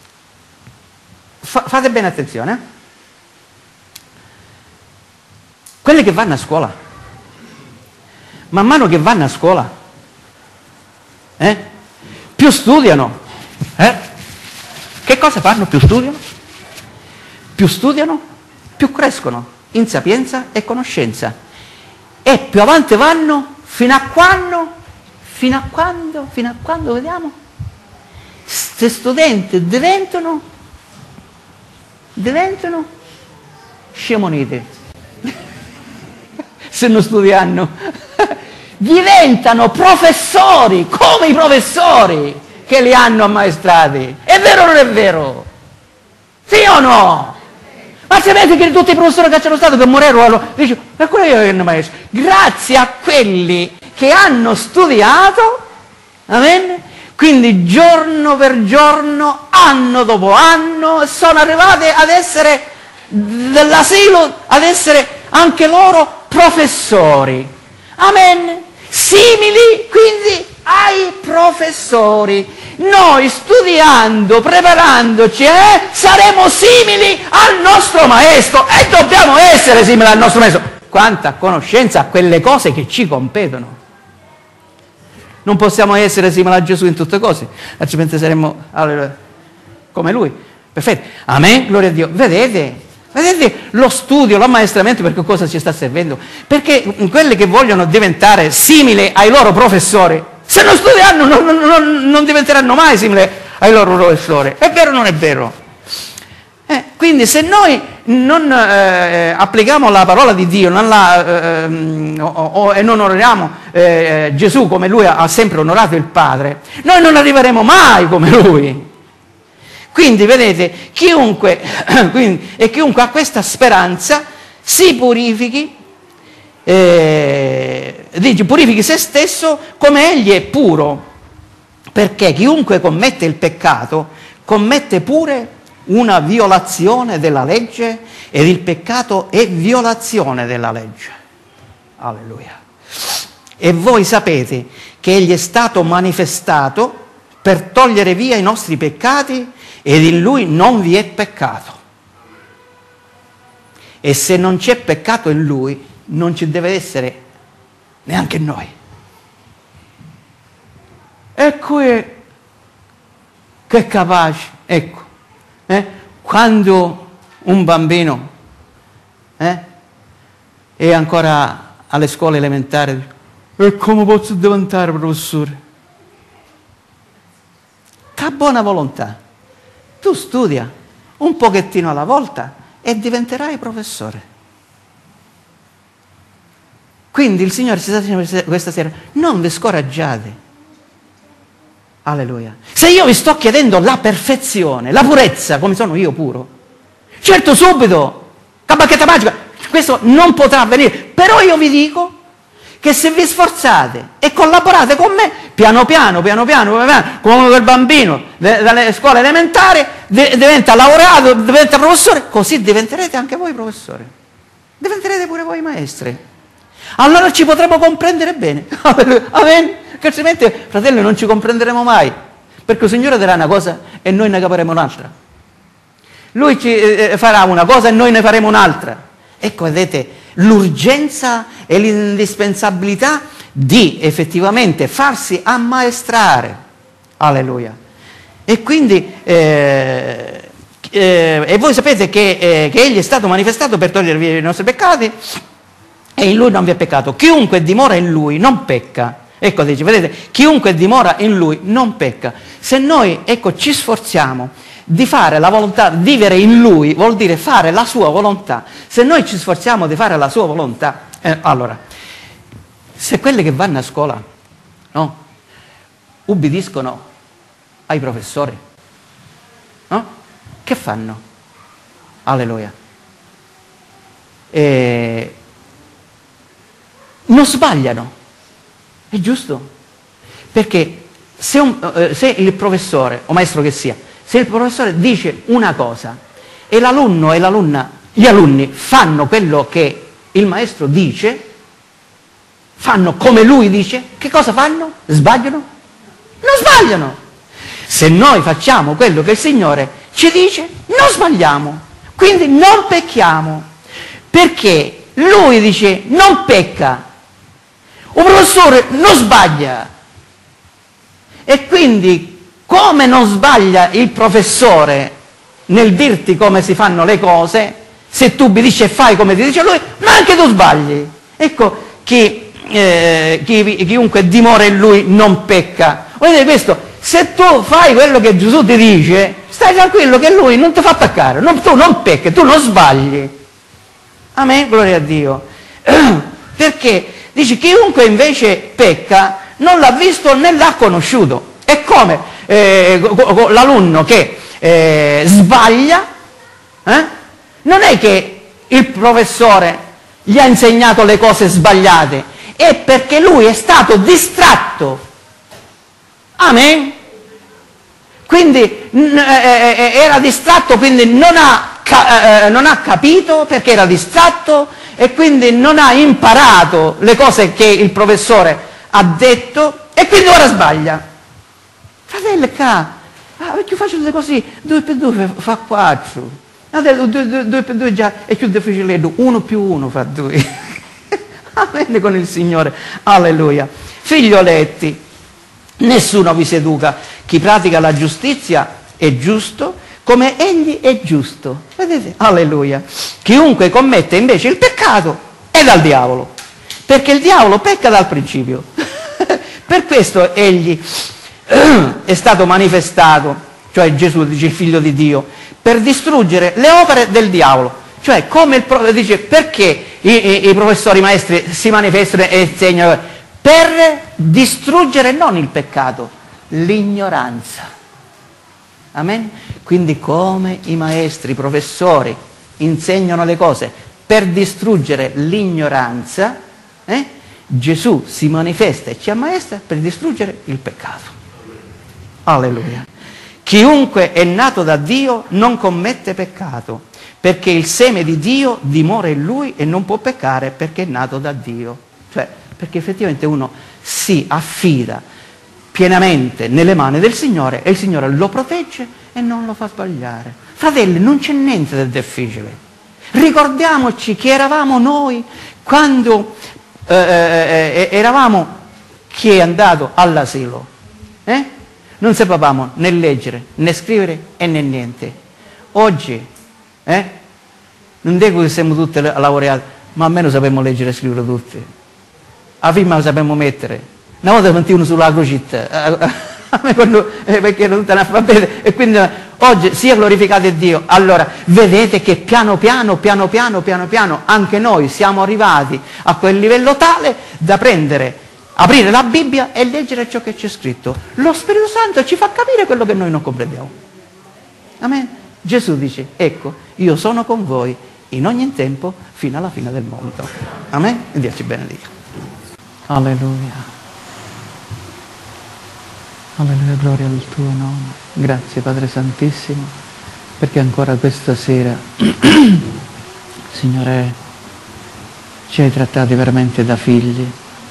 fa, fate bene attenzione. Eh? Quelli che vanno a scuola, man mano che vanno a scuola, eh, più studiano, eh? Che cosa fanno? Più studiano, più studiano, più crescono in sapienza e conoscenza. E più avanti vanno fino a quando, fino a quando, fino a quando, vediamo, questi studenti diventano, diventano scemoniti. Se non studiano, diventano professori, come i professori che li hanno ammaestrati. È vero o non è vero? Sì o no? Ma sapete che tutti i professori che c'erano stati per morire, dice, ma quello io che hanno maestro, grazie a quelli che hanno studiato, amen? Quindi giorno per giorno, anno dopo anno, sono arrivati ad essere dell'asilo, ad essere anche loro professori. Amen? Simili quindi ai professori. Noi studiando, preparandoci, eh, saremo simili al nostro maestro e dobbiamo essere simili al nostro maestro. Quanta conoscenza a quelle cose che ci competono. Non possiamo essere simili a Gesù in tutte cose, altrimenti saremmo allora, come Lui. Perfetto. Amen, gloria a Dio. Vedete? Vedete lo studio, l'ammaestramento per che cosa ci sta servendo? Perché quelli che vogliono diventare simili ai loro professori, se non studiano non, non, non diventeranno mai simili ai loro professori. È vero o non è vero? Eh, quindi se noi non eh, applichiamo la parola di Dio non la, eh, o, o, e non onoriamo eh, Gesù come Lui ha, ha sempre onorato il Padre, noi non arriveremo mai come Lui. Quindi vedete, chiunque, quindi, e chiunque ha questa speranza si purifichi, eh, dice, purifichi se stesso come Egli è puro, perché chiunque commette il peccato commette pure una violazione della legge ed il peccato è violazione della legge. Alleluia. E voi sapete che Egli è stato manifestato per togliere via i nostri peccati ed in Lui non vi è peccato. E se non c'è peccato in Lui, non ci deve essere neanche in noi. Ecco è, che è capace, ecco, eh, quando un bambino eh, è ancora alle scuole elementari, e come posso diventare professore? Che buona volontà. Tu studia un pochettino alla volta e diventerai professore. Quindi il Signore ci sta dicendo questa sera, non vi scoraggiate. Alleluia. Se io vi sto chiedendo la perfezione, la purezza, come sono io puro, certo subito, cabacchetta magica, questo non potrà avvenire, però io vi dico che se vi sforzate e collaborate con me, piano piano, piano piano, piano, piano come quel bambino dalle scuole elementari, diventa laureato, diventa professore, così diventerete anche voi professori. Diventerete pure voi maestri. Allora ci potremo comprendere bene. Amen. Che altrimenti, fratelli, non ci comprenderemo mai. Perché il Signore darà una cosa e noi ne caperemo un'altra. Lui ci eh, farà una cosa e noi ne faremo un'altra. Ecco, vedete, l'urgenza e l'indispensabilità di effettivamente farsi ammaestrare. Alleluia. E quindi, eh, eh, e voi sapete che, eh, che Egli è stato manifestato per togliere via i nostri peccati e in Lui non vi è peccato. Chiunque dimora in Lui non pecca. Ecco, dice, vedete, chiunque dimora in Lui non pecca. Se noi, ecco, ci sforziamo di fare la volontà, vivere in Lui vuol dire fare la sua volontà. Se noi ci sforziamo di fare la sua volontà, eh, allora, se quelli che vanno a scuola, no, ubbidiscono ai professori, no? Che fanno? Alleluia. E non sbagliano. È giusto? Perché se, un, eh, se il professore, o maestro che sia, se il professore dice una cosa e l'alunno e l'alunna, gli alunni fanno quello che il maestro dice, fanno come lui dice, che cosa fanno? Sbagliano? Non sbagliano! Se noi facciamo quello che il Signore ci dice, non sbagliamo, quindi non pecchiamo, perché Lui dice non pecca. Un professore non sbaglia e quindi come non sbaglia il professore nel dirti come si fanno le cose, se tu obbedisci e fai come ti dice lui, ma anche tu sbagli. Ecco chi, eh, chi, chiunque dimora in lui non pecca. Vedete questo, se tu fai quello che Gesù ti dice, stai tranquillo che lui non ti fa attaccare, non, tu non pecchi, tu non sbagli. Amen, gloria a Dio. Perché? Dice, chiunque invece pecca non l'ha visto né l'ha conosciuto. È come eh, l'alunno che eh, sbaglia, eh? Non è che il professore gli ha insegnato le cose sbagliate, è perché lui è stato distratto. Amen? Quindi eh, era distratto, quindi non ha, eh, non ha capito perché era distratto, e quindi non ha imparato le cose che il professore ha detto e quindi ora sbaglia. Fratello, qua, ah, perché faccio le cose due per due fa quattro, adesso due, due, due per due già è più difficile, uno più uno fa due. Amen con il Signore, alleluia. Figlioletti, nessuno vi seduca, chi pratica la giustizia è giusto, come egli è giusto. Vedete? Alleluia. Chiunque commette invece il peccato è dal diavolo, perché il diavolo pecca dal principio. Per questo egli è stato manifestato, cioè Gesù, dice il Figlio di Dio, per distruggere le opere del diavolo. Cioè, come il dice, perché i, i, i professori maestri si manifestano e insegnano? Per distruggere non il peccato, l'ignoranza. Amen? Quindi come i maestri, i professori insegnano le cose per distruggere l'ignoranza, eh? Gesù si manifesta e ci ammaestra per distruggere il peccato. Alleluia. Chiunque è nato da Dio non commette peccato, perché il seme di Dio dimora in lui e non può peccare perché è nato da Dio. Cioè, perché effettivamente uno si affida pienamente nelle mani del Signore e il Signore lo protegge e non lo fa sbagliare. Fratelli, non c'è niente di difficile. Ricordiamoci che eravamo noi quando eh, eh, eravamo chi è andato all'asilo. Eh? Non sapevamo né leggere, né scrivere e né niente. Oggi, eh? non dico che siamo tutti laureati, ma almeno sappiamo leggere e scrivere tutti. A firma la sappiamo mettere. Una volta mettevano sulla crocetta, a me quello, eh, perché ero tutta analfabeta, e quindi oggi sia glorificato Dio. Allora, vedete che piano piano, piano piano, piano piano, anche noi siamo arrivati a quel livello tale da prendere, aprire la Bibbia e leggere ciò che c'è scritto. Lo Spirito Santo ci fa capire quello che noi non comprendiamo. Amen. Gesù dice, ecco, io sono con voi in ogni tempo fino alla fine del mondo. Amen. E Dio ci benedica. Alleluia. Alleluia, gloria al tuo nome. Grazie Padre Santissimo, perché ancora questa sera, Signore, ci hai trattati veramente da figli.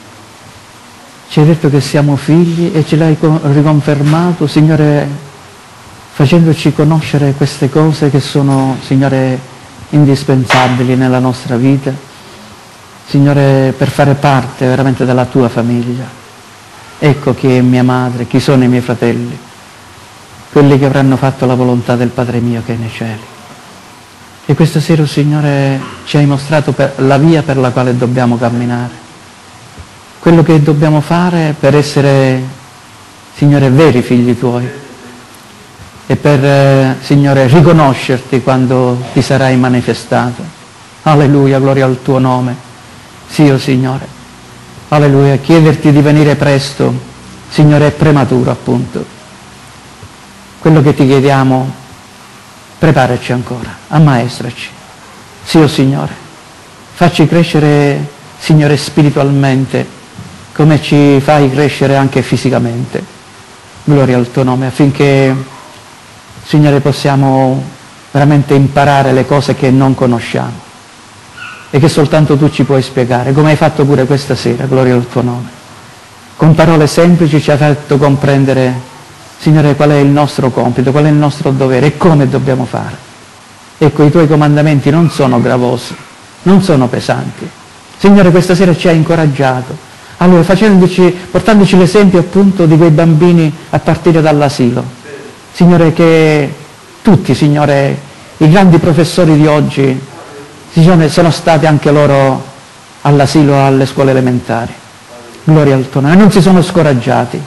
Ci hai detto che siamo figli e ce l'hai riconfermato, Signore, facendoci conoscere queste cose che sono, Signore, indispensabili nella nostra vita, Signore, per fare parte veramente della tua famiglia. Ecco chi è mia madre, chi sono i miei fratelli, quelli che avranno fatto la volontà del Padre mio che è nei cieli. E questa sera, Signore, ci hai mostrato per la via per la quale dobbiamo camminare, quello che dobbiamo fare per essere, Signore, veri figli tuoi e per, eh, Signore, riconoscerti quando ti sarai manifestato. Alleluia, gloria al tuo nome. Sì, oh Signore. Alleluia, chiederti di venire presto, Signore, è prematuro appunto. Quello che ti chiediamo, preparaci ancora, ammaestraci. Sì, oh Signore, facci crescere, Signore, spiritualmente, come ci fai crescere anche fisicamente. Gloria al tuo nome, affinché, Signore, possiamo veramente imparare le cose che non conosciamo e che soltanto tu ci puoi spiegare, come hai fatto pure questa sera, gloria al tuo nome. Con parole semplici ci hai fatto comprendere, Signore, qual è il nostro compito, qual è il nostro dovere e come dobbiamo fare. Ecco, i tuoi comandamenti non sono gravosi, non sono pesanti. Signore, questa sera ci hai incoraggiato, allora facendoci, portandoci l'esempio appunto di quei bambini a partire dall'asilo. Signore, che tutti, Signore, i grandi professori di oggi, Signore, sono stati anche loro all'asilo, alle scuole elementari. Gloria al tuo nome. Non si sono scoraggiati,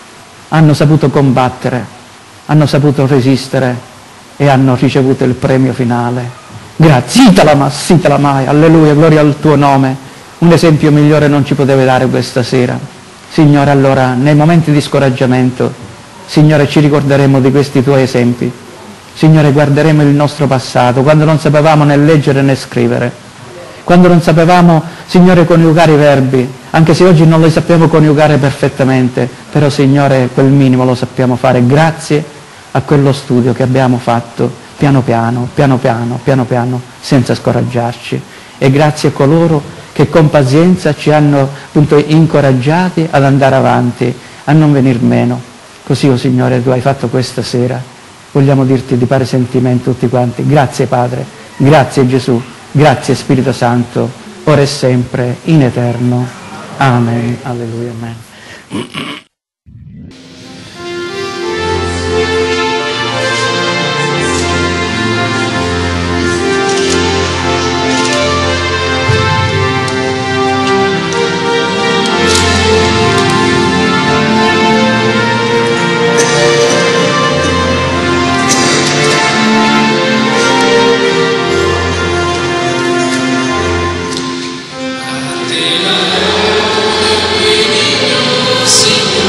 hanno saputo combattere, hanno saputo resistere e hanno ricevuto il premio finale. Grazie, Sitalama, Sitalama, alleluia, gloria al tuo nome. Un esempio migliore non ci potevi dare questa sera. Signore, allora, nei momenti di scoraggiamento, Signore, ci ricorderemo di questi tuoi esempi. Signore, guarderemo il nostro passato, quando non sapevamo né leggere né scrivere, quando non sapevamo, Signore, coniugare i verbi, anche se oggi non li sappiamo coniugare perfettamente, però, Signore, quel minimo lo sappiamo fare grazie a quello studio che abbiamo fatto piano piano, piano piano, piano piano, senza scoraggiarci. E grazie a coloro che con pazienza ci hanno appunto incoraggiati ad andare avanti, a non venir meno. Così, oh Signore, tu hai fatto questa sera. Vogliamo dirti di pari sentimento tutti quanti. Grazie Padre, grazie Gesù, grazie Spirito Santo, ora e sempre, in eterno. Amen. Alleluia. Amen. Signore.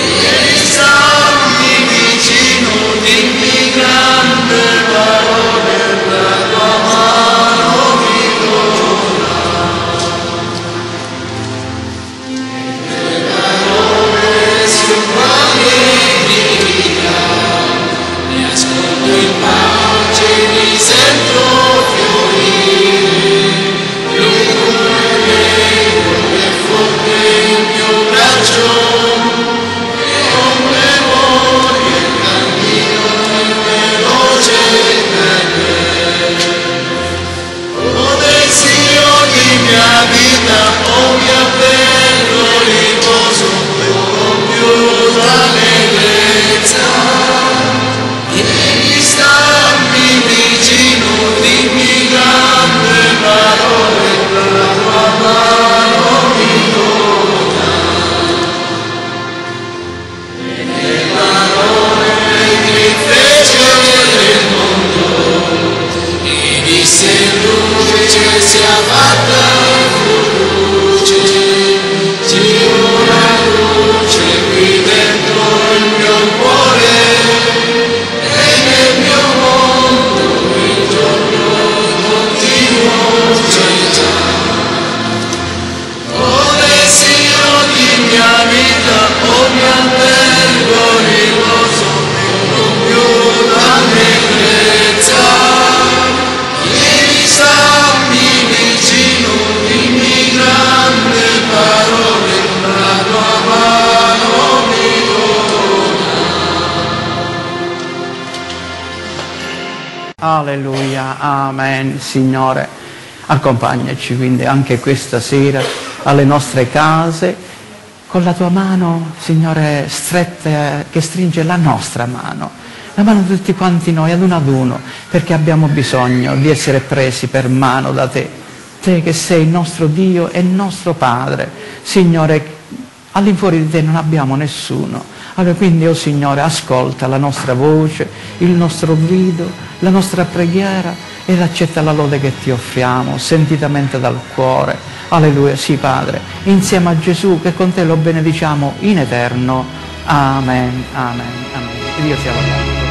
Alleluia, amen. Signore, accompagnaci quindi anche questa sera alle nostre case con la tua mano, Signore, stretta che stringe la nostra mano, la mano di tutti quanti noi ad uno ad uno, perché abbiamo bisogno di essere presi per mano da te, te che sei il nostro Dio e il nostro Padre. Signore, all'infuori di te non abbiamo nessuno. Allora quindi, oh Signore, ascolta la nostra voce, il nostro grido, la nostra preghiera ed accetta la lode che ti offriamo sentitamente dal cuore. Alleluia, sì Padre, insieme a Gesù che con te lo benediciamo in eterno. Amen, amen, amen. Dio sia lodato.